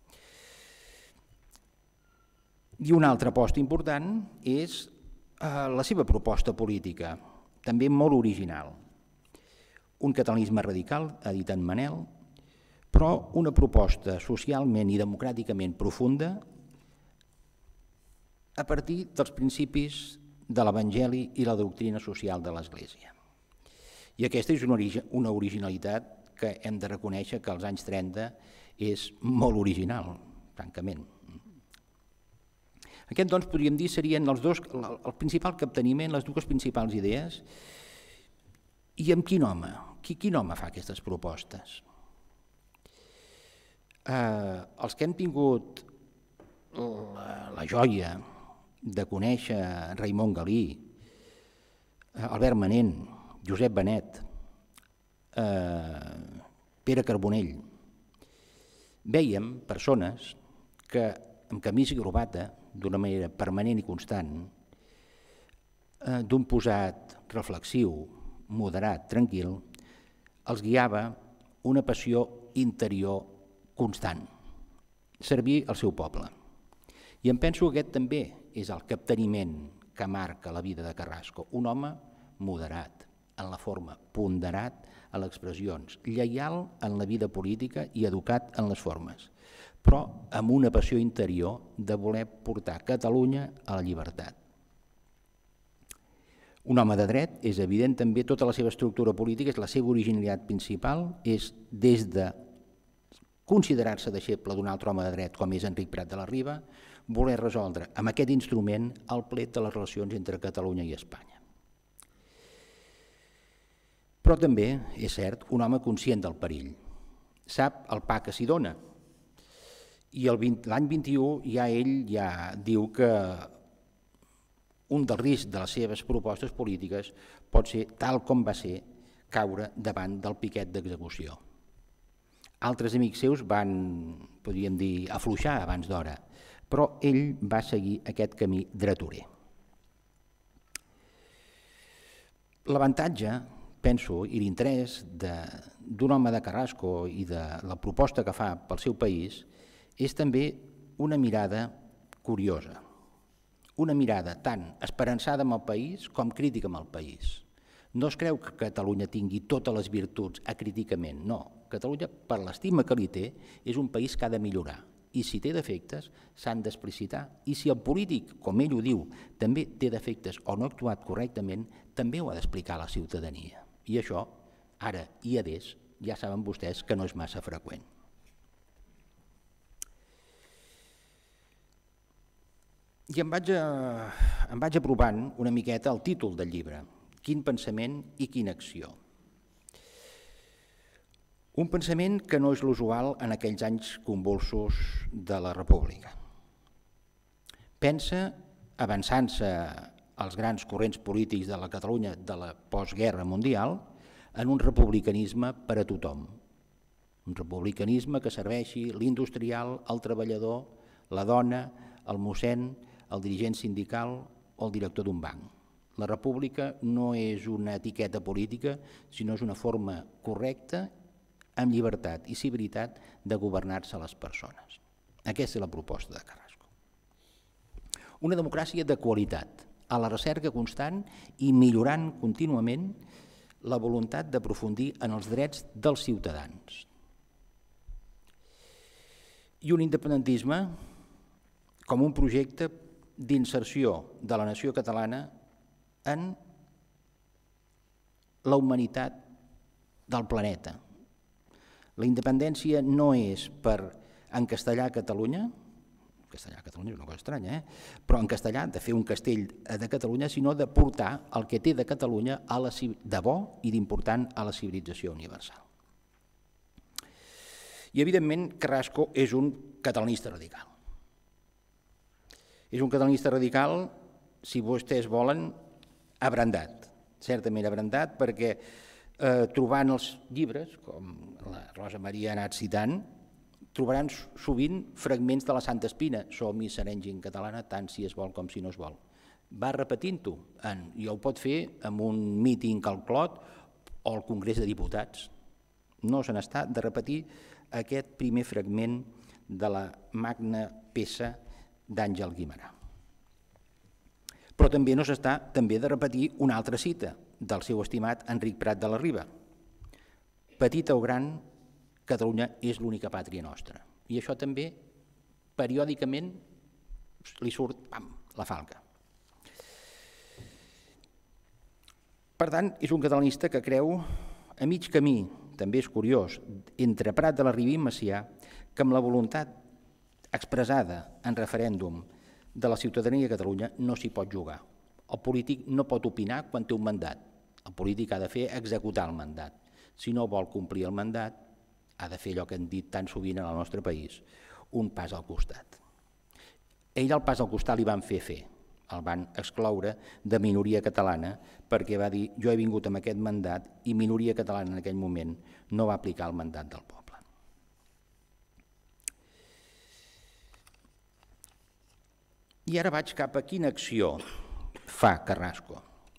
I una altra aposta important és la seva proposta política, també molt original. Un catalanisme radical, ha dit en Manel, però una proposta socialment i democràticament profunda a partir dels principis de l'Evangeli i la doctrina social de l'Església. I aquesta és una originalitat que hem de reconèixer que als anys 30 és molt original, francament. Aquest, doncs, podríem dir, serien el principal capteniment, les dues principals idees. I amb quin home? Quin home fa aquestes propostes? Els que hem tingut la joia de conèixer Raimon Galí, Albert Manent, Josep Benet, Pere Carbonell, vèiem persones que amb camisa i corbata, d'una manera permanent i constant, d'un posat reflexiu, moderat, tranquil, els guiava una passió interior constant, servir al seu poble. I em penso que aquest també és el capteniment que marca la vida de Carrasco. Un home moderat, en la forma, ponderat a les expressions, lleial en la vida política i educat en les formes, però amb una passió interior de voler portar Catalunya a la llibertat. Un home de dret, és evident també tota la seva estructura política, és la seva originalitat principal, és des de considerar-se deixeble d'un altre home de dret com és Enric Prat de la Riba, voler resoldre amb aquest instrument el plet de les relacions entre Catalunya i Espanya. Però també, és cert, un home conscient del perill. Sap el pa que s'hi dona. I l'any 21 ell diu que un dels riscs de les seves propostes polítiques pot ser, tal com va ser, caure davant del piquet d'execució. Altres amics seus van, podríem dir, afluixar abans d'hora, però ell va seguir aquest camí dretorer. L'avantatge, penso, i l'interès d'un home de Carrasco i de la proposta que fa pel seu país és també una mirada curiosa, una mirada tant esperançada amb el país com crítica amb el país. No es creu que Catalunya tingui totes les virtuts acríticament, no. Catalunya, per l'estima que li té, és un país que ha de millorar i si té defectes s'han d'explicitar i si el polític, com ell ho diu, també té defectes o no ha actuat correctament, també ho ha d'explicar a la ciutadania. I això, ara i adés, ja saben vostès que no és massa freqüent. I em vaig apropant una miqueta al títol del llibre, Quin pensament i quina acció. Un pensament que no és l'usual en aquells anys convulsos de la República. Pensa, avançant-se als grans corrents polítics de la Catalunya de la postguerra mundial, en un republicanisme per a tothom. Un republicanisme que serveixi l'industrial, el treballador, la dona, el mossèn, el dirigent sindical o el director d'un banc. La república no és una etiqueta política, sinó és una forma correcta, amb llibertat i civilitat, de governar-se les persones. Aquesta és la proposta de Carrasco. Una democràcia de qualitat, a la recerca constant i millorant contínuament la voluntat d'aprofundir en els drets dels ciutadans. I un independentisme com un projecte d'inserció de la nació catalana en la humanitat del planeta. La independència no és per encastellar Catalunya, encastellar Catalunya és una cosa estranya, però en castellà de fer un castell de Catalunya, sinó de portar el que té de Catalunya de bo i d'important a la civilització universal. I evidentment Carrasco és un catalanista radical. És un catalanista radical, si vostès volen, abrandat, certament abrandat, perquè trobant els llibres, com la Rosa Maria ha anat citant, trobaran sovint fragments de la Santa Espina, som i serem gent catalana, tant si es vol com si no es vol. Va repetint-ho, i ho pot fer en un míting al Clot o al Congrés de Diputats. No se n'està de repetir aquest primer fragment de la magna peça d'Àngel Guimerà. Però també no s'està també de repetir una altra cita del seu estimat Enric Prat de la Riba. Petita o gran, Catalunya és l'única pàtria nostra. I això també, periòdicament, li surt, pam, la falca. Per tant, és un catalanista que creu, a mig camí, també és curiós, entre Prat de la Riba i Macià, que amb la voluntat expressada en referèndum de la ciutadania de Catalunya no s'hi pot jugar. El polític no pot opinar quan té un mandat. El polític ha de fer executar el mandat. Si no vol complir el mandat, ha de fer allò que hem dit tan sovint en el nostre país, un pas al costat. Ell el pas al costat li van fer, el van excloure de minoria catalana perquè va dir jo he vingut amb aquest mandat i minoria catalana en aquell moment no va aplicar el mandat del poble. I ara vaig cap a quina acció fa Carrasco.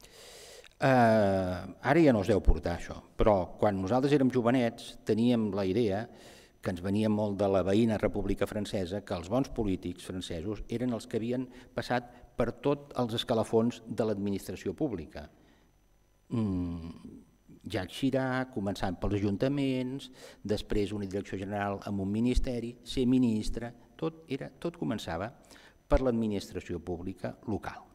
Ara ja no es deu portar això, però quan nosaltres érem jovenets teníem la idea, que ens venia molt de la veïna República Francesa, que els bons polítics francesos eren els que havien passat per tots els escalafons de l'administració pública. Jacques Chirac, començant pels ajuntaments, després una direcció general amb un ministeri, ser ministre, tot començava per l'administració pública local.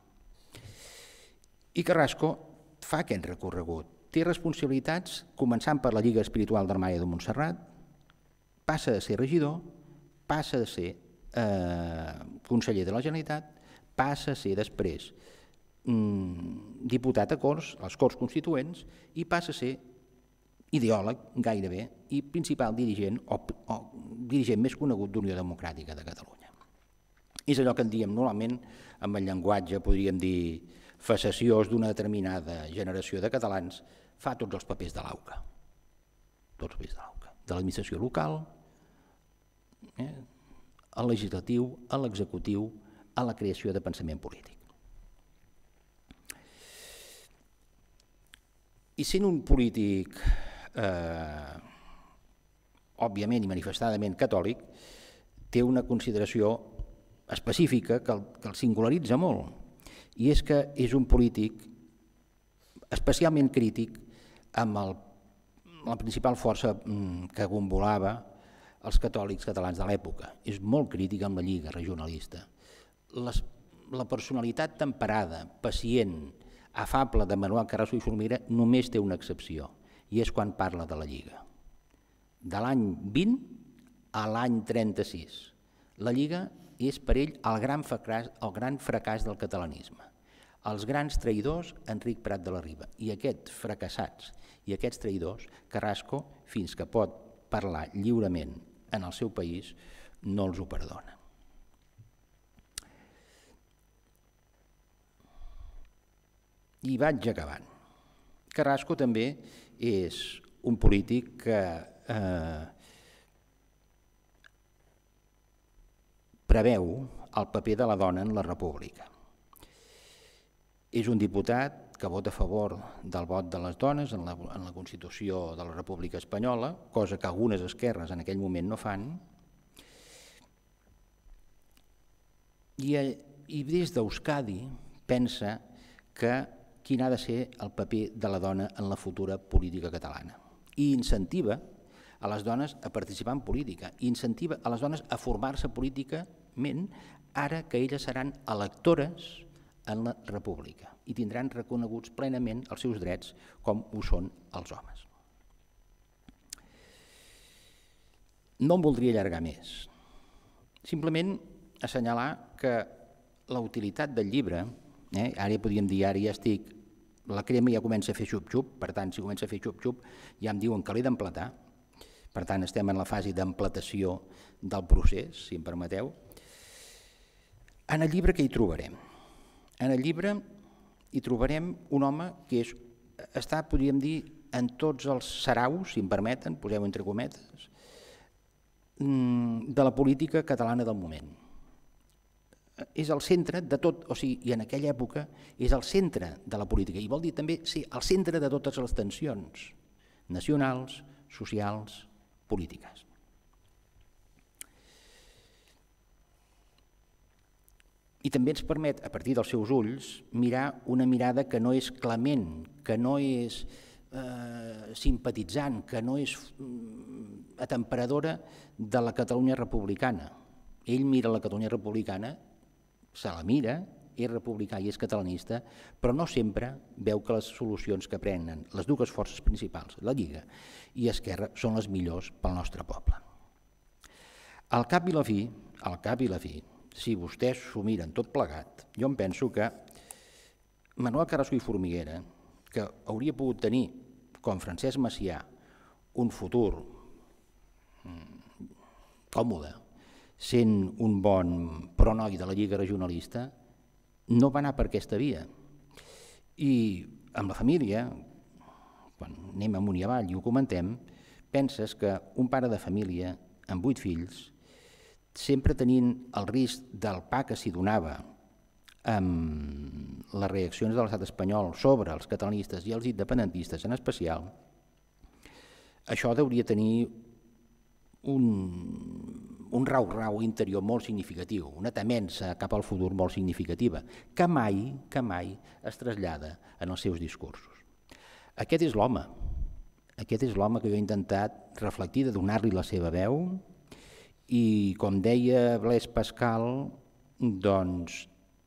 I Carrasco fa aquest recorregut. Té responsabilitats començant per la Lliga Espiritual d'Armada de Montserrat, passa a ser regidor, passa a ser conseller de la Generalitat, passa a ser després diputat a les Corts Constituents i passa a ser ideòleg gairebé i principal dirigent o dirigent més conegut d'Unió Democràtica de Catalunya. És allò que en diem normalment, amb el llenguatge, podríem dir, facetiós d'una determinada generació de catalans, fa tots els papers de l'AUCA. Tots els papers de l'AUCA. De l'administració local, al legislatiu, a l'executiu, a la creació de pensament polític. I sent un polític, òbviament i manifestadament catòlic, té una consideració específica que el singularitza molt, i és que és un polític especialment crític amb la principal força que gombolava els catòlics catalans de l'època. És molt crític amb la Lliga regionalista. La personalitat temperada, pacient, afable de Manuel Carrasco i Formiguera només té una excepció, i és quan parla de la Lliga. De l'any 20 a l'any 36. La Lliga és per ell el gran fracàs del catalanisme. Els grans traïdors, Enric Prat de la Riba, i aquests fracassats i aquests traïdors, Carrasco, fins que pot parlar lliurement en el seu país, no els ho perdona. I vaig acabant. Carrasco també és un polític que preveu el paper de la dona en la república. És un diputat que vota a favor del vot de les dones en la Constitució de la República Espanyola, cosa que algunes esquerres en aquell moment no fan, i des d'Euskadi pensa que quin ha de ser el paper de la dona en la futura política catalana. I incentiva a les dones a participar en política, i incentiva a les dones a formar-se políticament ara que elles seran electores en la república i tindran reconeguts plenament els seus drets com ho són els homes. No em voldria allargar més. Simplement assenyalar que la utilitat del llibre, ara ja podríem dir, ara ja estic, la crema ja comença a fer xup-xup, per tant, si comença a fer xup-xup ja em diuen que l'he d'emplatar, per tant, estem en la fase d'emplatació del procés, si em permeteu. En el llibre què hi trobarem? En el llibre hi trobarem un home que està, podríem dir, en tots els saraus, si em permeten, poseu entre cometes, de la política catalana del moment. És el centre de tot, o sigui, i en aquella època és el centre de la política, i vol dir també ser el centre de totes les tensions nacionals, socials, polítiques. I també ens permet, a partir dels seus ulls, mirar una mirada que no és clement, que no és simpatitzant, que no és atemperadora de la Catalunya republicana. Ell mira la Catalunya republicana, se la mira, és republicà i és catalanista, però no sempre veu que les solucions que prenen les dues forces principals, la Lliga i Esquerra, són les millors pel nostre poble. Al cap i la fi, si vostès s'ho miren tot plegat, jo em penso que Manuel Carrasco i Formiguera, que hauria pogut tenir, com Francesc Macià, un futur còmode, sent un bon pronoi de la Lliga regionalista, no va anar per aquesta via. I amb la família, quan anem amunt i avall i ho comentem, penses que un pare de família amb 8 fills, sempre tenint el risc del pa que s'hi donava amb les reaccions de l'estat espanyol sobre els catalanistes i els independentistes en especial, això hauria tenir un rau-rau interior molt significatiu, una temença cap al futur molt significativa, que mai es trasllada en els seus discursos. Aquest és l'home que jo he intentat reflectir, de donar-li la seva veu, i com deia Blaise Pascal, doncs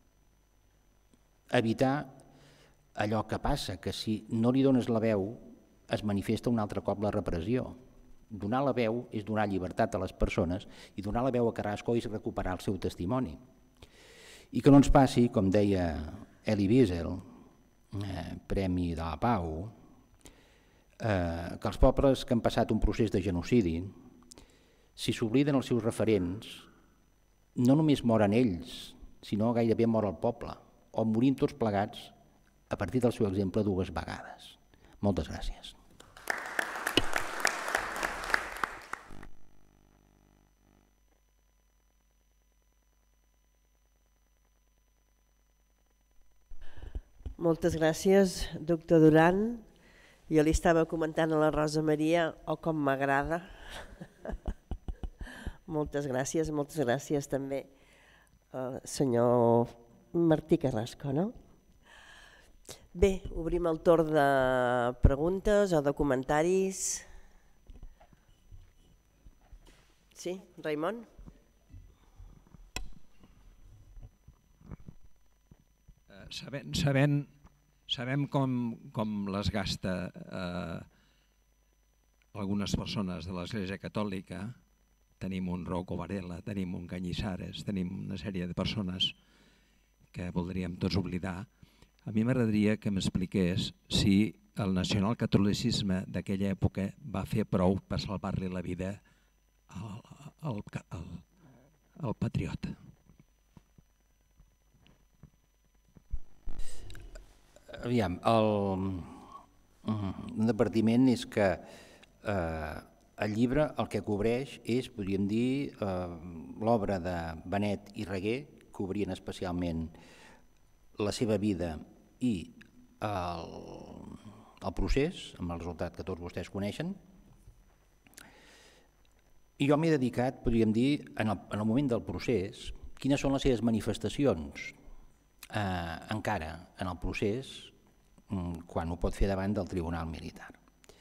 evitar allò que passa, que si no li dones la veu es manifesta un altre cop la repressió. Donar la veu és donar llibertat a les persones i donar la veu a Carrasco és recuperar el seu testimoni. I que no ens passi, com deia Elie Wiesel, Premi de la Pau, que els pobles que han passat un procés de genocidi, si s'obliden els seus referents, no només moren ells, sinó gairebé mor el poble, o morim tots plegats a partir del seu exemple 2 vegades. Moltes gràcies. Moltes gràcies, doctor Duran. Jo li estava comentant a la Rosa Maria, com m'agrada. Moltes gràcies també, senyor Martí Carrasco, no? Bé, obrim el torn de preguntes o de comentaris. Sí, Raimon? Sabem com les gasta algunes persones de l'Església Catòlica. Tenim un Rocco Varela, tenim un Cañizares, tenim una sèrie de persones que voldríem tots oblidar. A mi m'agradaria que m'expliqués si el nacionalcatolicisme d'aquella època va fer prou per salvar-li la vida al patriota. Aviam, un advertiment és que el llibre el que cobreix és, podríem dir, l'obra de Benet i Reguer, cobrien especialment la seva vida i el procés, amb el resultat que tots vostès coneixen. I jo m'he dedicat, podríem dir, en el moment del procés, quines són les seves manifestacions encara en el procés, quan ho pot fer davant del Tribunal Militar.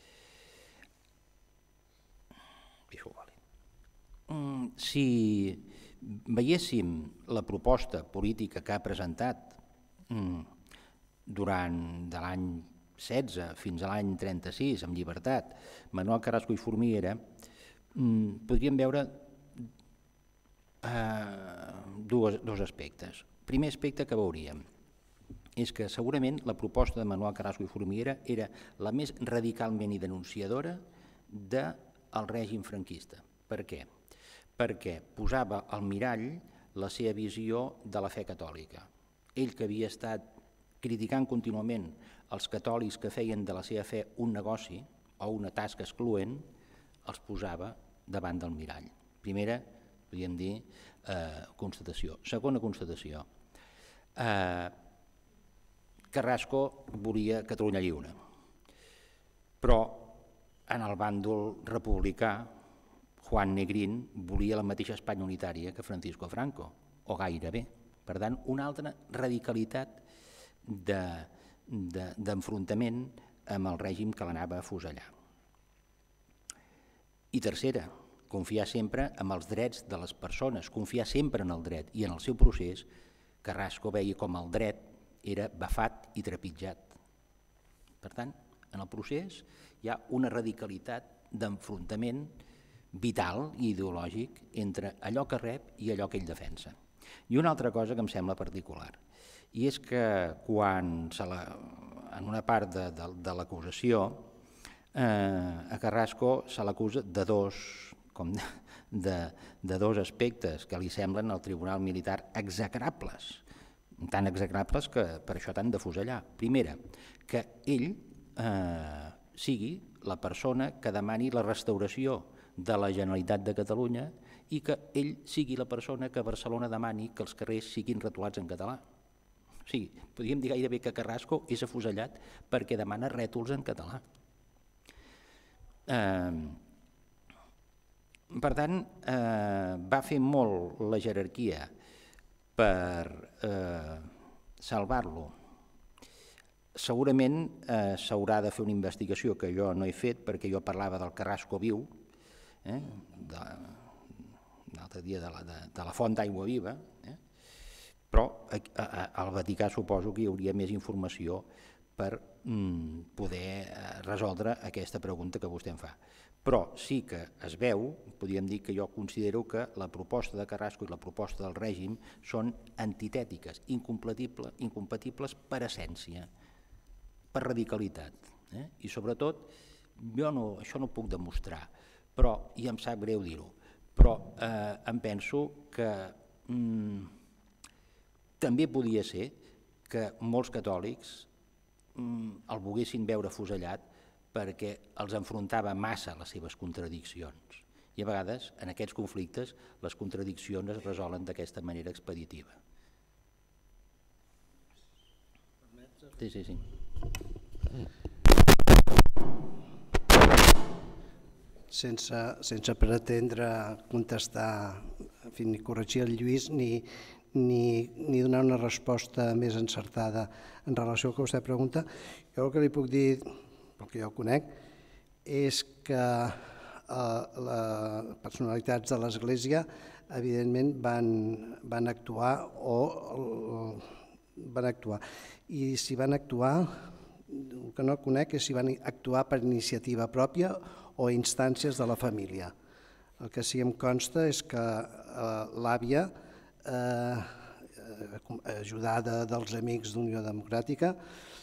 Si veiéssim la proposta política que ha presentat durant de l'any 16 fins a l'any 36, amb llibertat, Manuel Carrasco i Formiguera, podríem veure dos aspectes. Primer aspecte que veuríem és que segurament la proposta de Manuel Carrasco i Formiguera era la més radicalment i denunciadora del règim franquista. Per què? Perquè posava al mirall la seva visió de la fe catòlica. Ell, que havia estat criticant contínuament els catòlics que feien de la seva fe un negoci o una tasca excloent, els posava davant del mirall. Primera, podríem dir, constatació. Segona constatació. Carrasco volia Catalunya lliure, però en el bàndol republicà Juan Negrín volia la mateixa Espanya unitària que Francisco Franco, o gairebé. Per tant, una altra radicalitat d'enfrontament amb el règim que l'anava a afusellar. I tercera, confiar sempre en els drets de les persones, confiar sempre en el dret, i en el seu procés Carrasco veia com el dret era bafat i trepitjat. Per tant, en el procés hi ha una radicalitat d'enfrontament vital i ideològic entre allò que rep i allò que ell defensa. I una altra cosa que em sembla particular, i és que quan en una part de l'acusació a Carrasco se l'acusa de dos aspectes que li semblen al Tribunal Militar execrables, tan execrables que per això t'han d'afusellar. Primera, que ell sigui la persona que demani la restauració de la Generalitat de Catalunya i que ell sigui la persona que a Barcelona demani que els carrers siguin retolats en català. O sigui, podríem dir gairebé que Carrasco és afusellat perquè demana rètols en català. Per tant, va fer molt la jerarquia per salvar-lo. Segurament s'haurà de fer una investigació que jo no he fet, perquè jo parlava del Carrasco viu, l'altre dia de la font d'aigua viva, però al Vaticà suposo que hi hauria més informació per poder resoldre aquesta pregunta que vostè em fa. Però sí que es veu, podríem dir que jo considero que la proposta de Carrasco i la proposta del règim són antitètiques, incompatibles per essència, per radicalitat. I sobretot, jo això no ho puc demostrar, però, i em sap greu dir-ho, però em penso que també podia ser que molts catòlics el volguessin veure afusellat perquè els enfrontava massa les seves contradiccions. I a vegades, en aquests conflictes, les contradiccions es resolen d'aquesta manera expeditiva. Sí. Sense pretendre contestar, en fi, ni corregir el Lluís, ni donar una resposta més encertada en relació al que vostè pregunta, jo el que li puc dir, pel que jo conec, és que les personalitats de l'Església evidentment van actuar i si van actuar, el que no conec és si van actuar per iniciativa pròpia o instàncies de la família. El que sí em consta és que l'àvia, ajudada dels amics d'Unió Democràtica,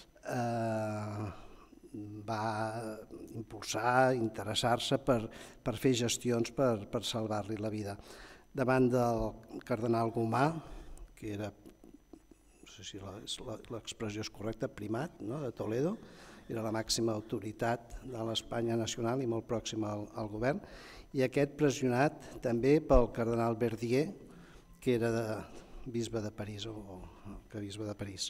va impulsar, interessar-se per fer gestions per salvar-li la vida. Davant del cardenal Gomà, que era, no sé si l'expressió és correcta, primat de Toledo, era la màxima autoritat de l'Espanya nacional i molt pròxima al govern, i aquest pressionat també pel cardenal Verdier, que era bisbe de París, o arquebisbe de París.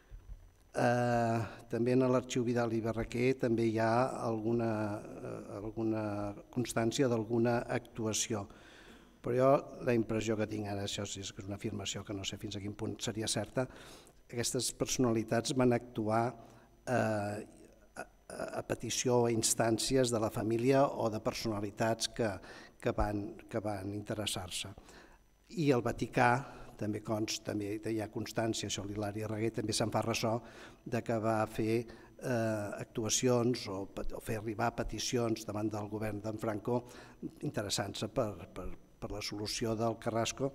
També en l'Arxiu Vidal i Barraquer també hi ha alguna constància d'alguna actuació. Però jo la impressió que tinc ara, això sí que és una afirmació que no sé fins a quin punt seria certa, aquestes personalitats van actuar a petició o instàncies de la família o de personalitats que van interessar-se. I el Vaticà, també hi ha constància, això l'Hilari Reguer també se'n fa ressò, que va fer actuacions o fer arribar peticions davant del govern d'en Franco interessant-se per la solució del Carrasco,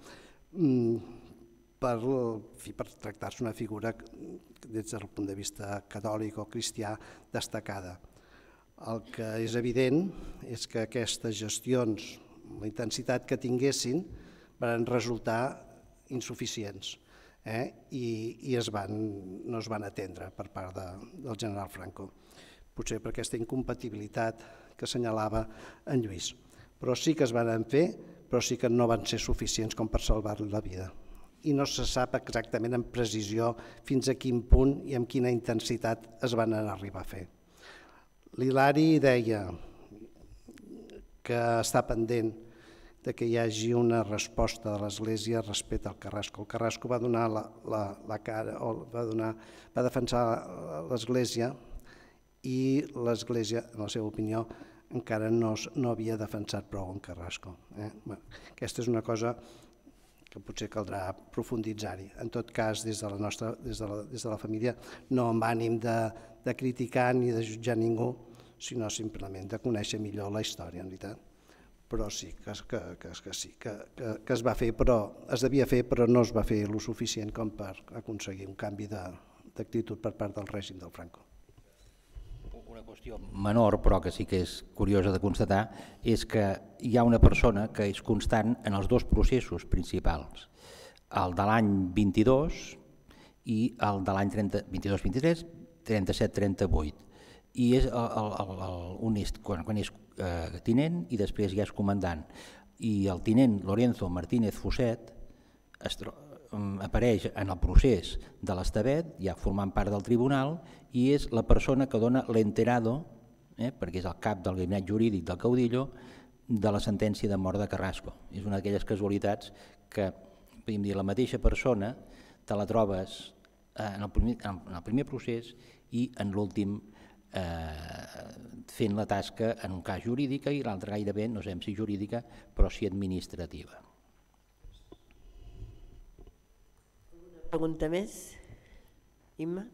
per tractar-se una figura des del punt de vista catòlic o cristià destacada. El que és evident és que aquestes gestions, la intensitat que tinguessin, van resultar insuficients i no es van atendre per part del general Franco, potser per aquesta incompatibilitat que assenyalava en Lluís. Però sí que es van fer, però sí que no van ser suficients com per salvar-li la vida. I no se sap exactament amb precisió fins a quin punt i amb quina intensitat es van arribar a fer. L'Hilari deia que està pendent que hi hagi una resposta de l'Església respecte al Carrasco. El Carrasco va donar la cara, va defensar l'Església i l'Església, en la seva opinió, encara no havia defensat prou en Carrasco. Aquesta és una cosa que potser caldrà profunditzar-hi. En tot cas, des de la família, no amb ànim de criticar ni de jutjar ningú, sinó simplement de conèixer millor la història, en veritat. Però sí que es va fer, però es devia fer, però no es va fer el suficient com per aconseguir un canvi d'actitud per part del règim del Franco. Una qüestió menor, però que sí que és curiosa de constatar, és que hi ha una persona que és constant en els dos processos principals, el de l'any 22 i el de l'any 22-23, 37-38. I és quan és tinent i després ja és comandant. I el tinent Lorenzo Martínez Fuset apareix en el procés de l'Estevet, ja formant part del tribunal, i és la persona que dona l'enterado, perquè és el cap del gabinet jurídic del caudillo, de la sentència de mort de Carrasco. És una d'aquelles casualitats que, podríem dir, la mateixa persona te la trobes en el primer procés i en l'últim fent la tasca en un cas jurídica i l'altre gairebé, no sabem si jurídica, però sí administrativa. Alguna pregunta més? Imma?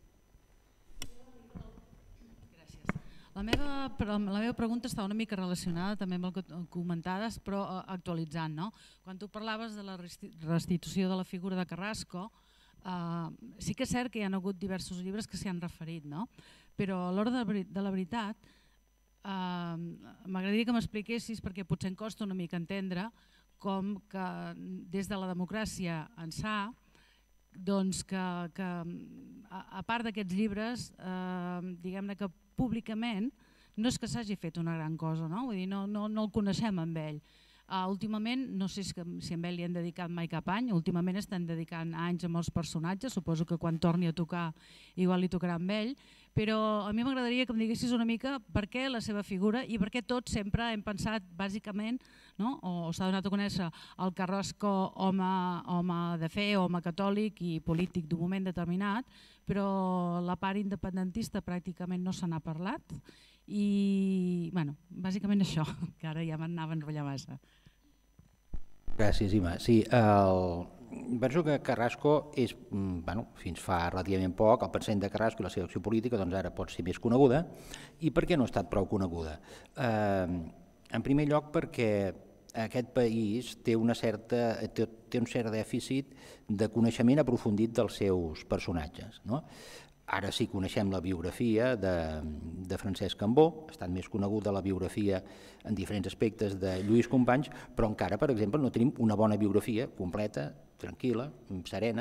La meva pregunta està una mica relacionada també amb el que comentaves, però actualitzant, no? Quan tu parlaves de la restitució de la figura de Carrasco, sí que és cert que hi ha hagut diversos llibres que s'hi han referit, no? Però a l'hora de la veritat m'agradaria que m'expliquessis, perquè potser em costa una mica entendre, com que des de la democràcia ençà, doncs que a part d'aquests llibres, diguem-ne que públicament no és que s'hagi fet una gran cosa, no? Vull dir, no el coneixem amb ell. Últimament, no sé si amb ell li han dedicat mai cap any, últimament estan dedicant anys a molts personatges, suposo que quan torni a tocar igual li tocarà amb ell, però a mi m'agradaria que em diguessis una mica per què la seva figura i per què tots sempre hem pensat bàsicament, o s'ha donat a conèixer el Carrasco home de fe, home catòlic i polític d'un moment determinat, però la part independentista pràcticament no se n'ha parlat i, bueno, bàsicament això, que ara ja m'anava a enrotllar massa. Gràcies, Imma. Sí, penso que Carrasco és, fins fa relativament poc, el pensament de Carrasco i la seva acció política doncs ara pot ser més coneguda. I per què no ha estat prou coneguda? En primer lloc perquè aquest país té un cert dèficit de coneixement aprofundit dels seus personatges. Ara sí coneixem la biografia de Francesc Cambó, ha estat més coneguda la biografia en diferents aspectes de Lluís Companys, però encara, per exemple, no tenim una bona biografia completa, tranquil·la, serena,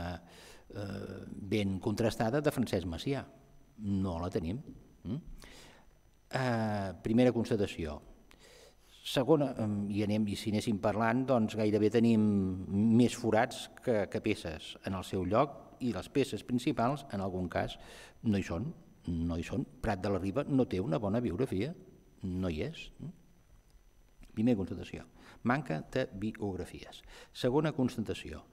ben contrastada de Francesc Macià. No la tenim. Primera constatació. Segona, i si anéssim parlant, doncs gairebé tenim més forats que peces en el seu lloc, i les peces principals, en algun cas, no hi són. Prat de la Riba no té una bona biografia, no hi és. Primera constatació, manca de biografies. Segona constatació,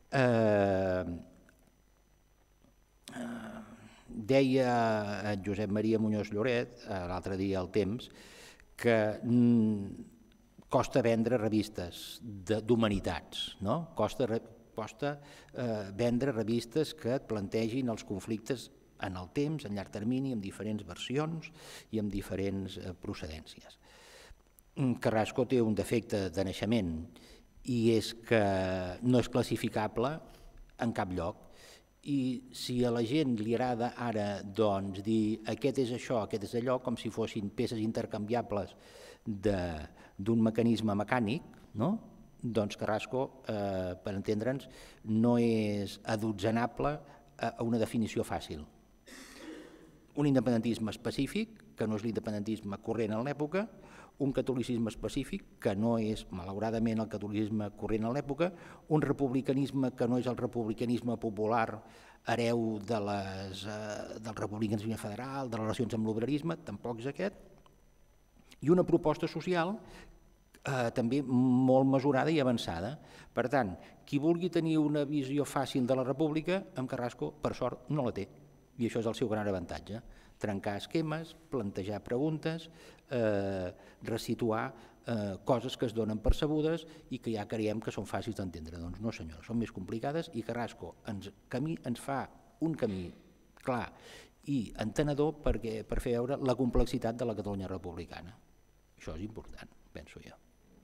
deia Josep Maria Muñoz Lloret l'altre dia al Temps que costa vendre revistes d'humanitats, no? Costa vendre revistes que et plantegin els conflictes en el temps, en llarg termini, amb diferents versions i amb diferents procedències. Carrasco té un defecte de naixement i és que no és classificable en cap lloc. I si a la gent li agrada ara dir aquest és això, aquest és allò, com si fossin peces intercanviables d'un mecanisme mecànic, doncs Carrasco, per entendre'ns, no és adotzenable a una definició fàcil. Un independentisme específic, que no és l'independentisme corrent en l'època, un catolicisme específic, que no és, malauradament, el catolicisme corrent en l'època, un republicanisme que no és el republicanisme popular hereu del republicanisme federal, de les relacions amb l'obrerisme, tampoc és aquest, i una proposta social també molt mesurada i avançada. Per tant, qui vulgui tenir una visió fàcil de la república, amb Carrasco, per sort, no la té. I això és el seu gran avantatge. Trencar esquemes, plantejar preguntes, resituar coses que es donen percebudes i que ja creiem que són fàcils d'entendre. Doncs no, senyora, són més complicades i Carrasco ens fa un camí clar i entenedor per fer veure la complexitat de la Catalunya republicana. Això és important, penso jo.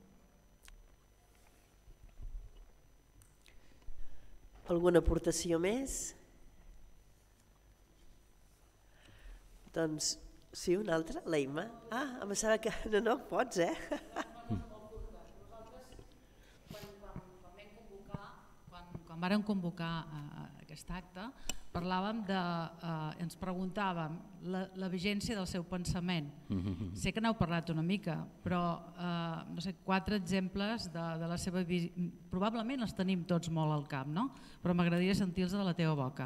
Alguna aportació més? Doncs sí, una altra, la Imma. Em pensava que... No, pots, Quan vàrem convocar aquest acte, parlàvem ens preguntàvem la vigència del seu pensament. Sé que n'heu parlat una mica, però no sé, 4 exemples de la seva visió, probablement els tenim tots molt al cap, no? Però m'agradaria sentir-los de la teva boca.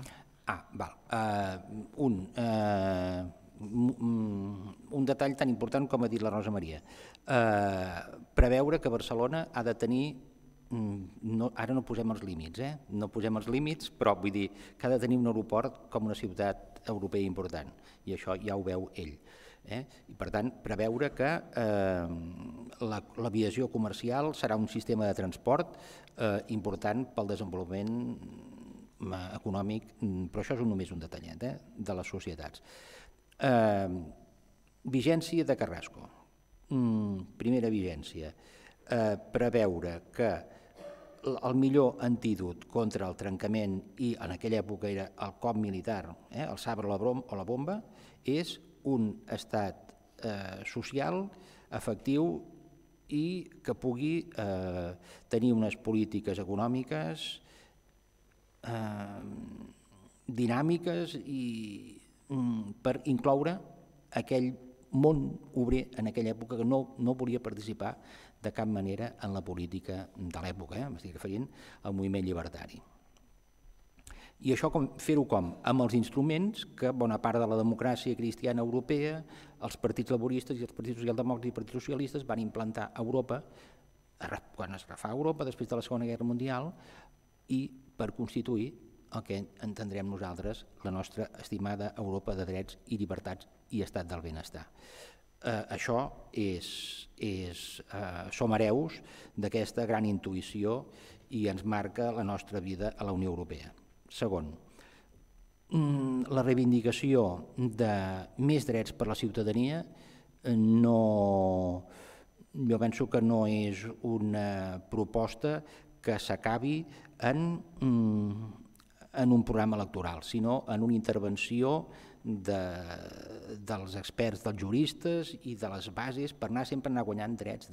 Un detall tan important com ha dit la Rosa Maria. preveure que Barcelona ha de tenir, ara no posem els límits, no posem els límits, però vull dir que ha de tenir un aeroport com una ciutat europea important, i això ja ho veu ell. I per tant, preveure que l'aviació comercial serà un sistema de transport important pel desenvolupament econòmic, però això és només un detallet de les societats. Vigència de Carrasco. Primera vigència. Preveure que el millor antídot contra el trencament, i en aquella època era el cop militar, el sabre o la bomba, és un estat social, efectiu i que pugui tenir unes polítiques econòmiques dinàmiques i per incloure aquell món obrer en aquella època que no volia participar de cap manera en la política de l'època, m'estic referint al moviment llibertari. I això fer-ho com? Amb els instruments que bona part de la democràcia cristiana europea, els partits laboristes i els partits socialdemòcrates i els partits socialistes van implantar a Europa, quan es refà Europa després de la Segona Guerra Mundial, i per constituir el que entendrem nosaltres la nostra estimada Europa de drets i llibertats i estat del benestar. Això som hereus d'aquesta gran intuïció i ens marca la nostra vida a la Unió Europea. Segon, la reivindicació de més drets per a la ciutadania jo penso que no és una proposta que s'acabi en un programa electoral, sinó en una intervenció dels experts, dels juristes i de les bases per sempre anar guanyant drets,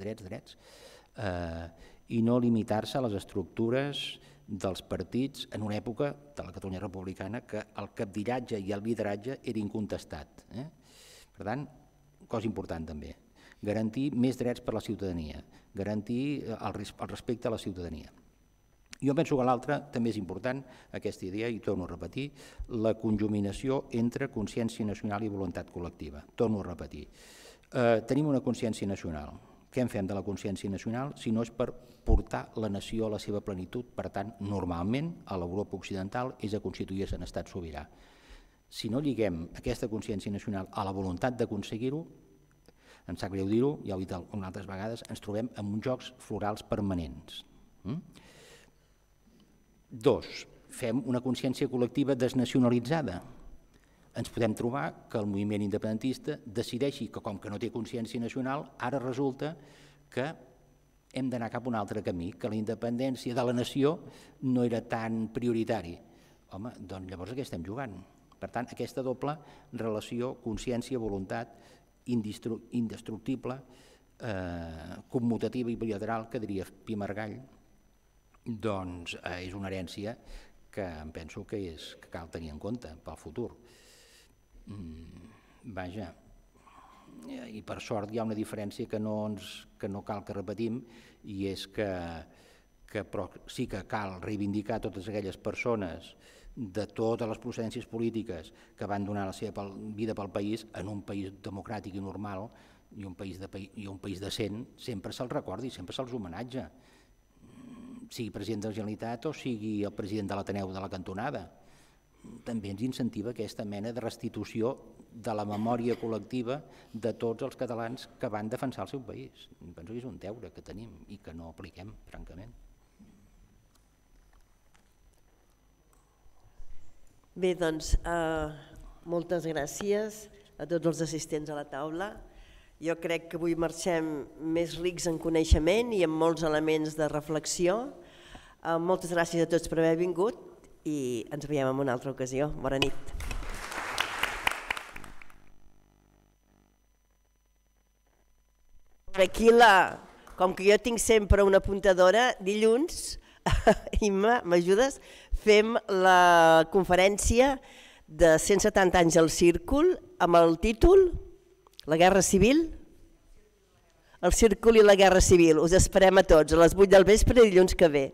i no limitar-se a les estructures dels partits en una època de la Catalunya republicana que el capdillatge i el lideratge era incontestat. Per tant, cosa important també, garantir més drets per a la ciutadania, garantir el respecte a la ciutadania. Jo penso que l'altre també és important, aquesta idea, i torno a repetir, la conjuminació entre consciència nacional i voluntat col·lectiva. Torno a repetir. Tenim una consciència nacional. Què en fem de la consciència nacional si no és per portar la nació a la seva plenitud? Per tant, normalment, a l'Europa occidental és a constituir-se en estat sobirà. Si no lliguem aquesta consciència nacional a la voluntat d'aconseguir-ho, em sap greu dir-ho, ja ho he dit altres vegades, ens trobem en uns jocs florals permanents. Dos, fem una consciència col·lectiva desnacionalitzada. Ens podem trobar que el moviment independentista decideixi que, com que no té consciència nacional, ara resulta que hem d'anar cap a un altre camí, que la independència de la nació no era tan prioritari. Home, doncs llavors a què estem jugant? Per tant, aquesta doble relació consciència-voluntat indestructible, commutativa i bilateral, que diria Pi Margall, doncs és una herència que em penso que cal tenir en compte pel futur. Vaja, i per sort hi ha una diferència que no cal que repetim, i és que però sí que cal reivindicar totes aquelles persones de totes les procedències polítiques que van donar la seva vida pel país en un país democràtic i normal i un país decent, sempre se'ls recordi, sempre se'ls homenatja, sigui president de la Generalitat o sigui el president de l'Ateneu de la cantonada. També ens incentiva aquesta mena de restitució de la memòria col·lectiva de tots els catalans que van defensar el seu país. Penso que és un deure que tenim i que no apliquem, francament. Bé, doncs, moltes gràcies a tots els assistents a la taula. Jo crec que avui marxem més rics en coneixement i amb molts elements de reflexió. Moltes gràcies a tots per haver vingut i ens veiem en una altra ocasió. Bona nit. Aquí, com que jo tinc sempre una apuntadora, dilluns, Imma, m'ajudes? Fem la conferència de 170 anys al Círcul amb el títol La Guerra Civil? El Círcul i la Guerra Civil. Us esperem a tots a les 8 del vespre dilluns que ve.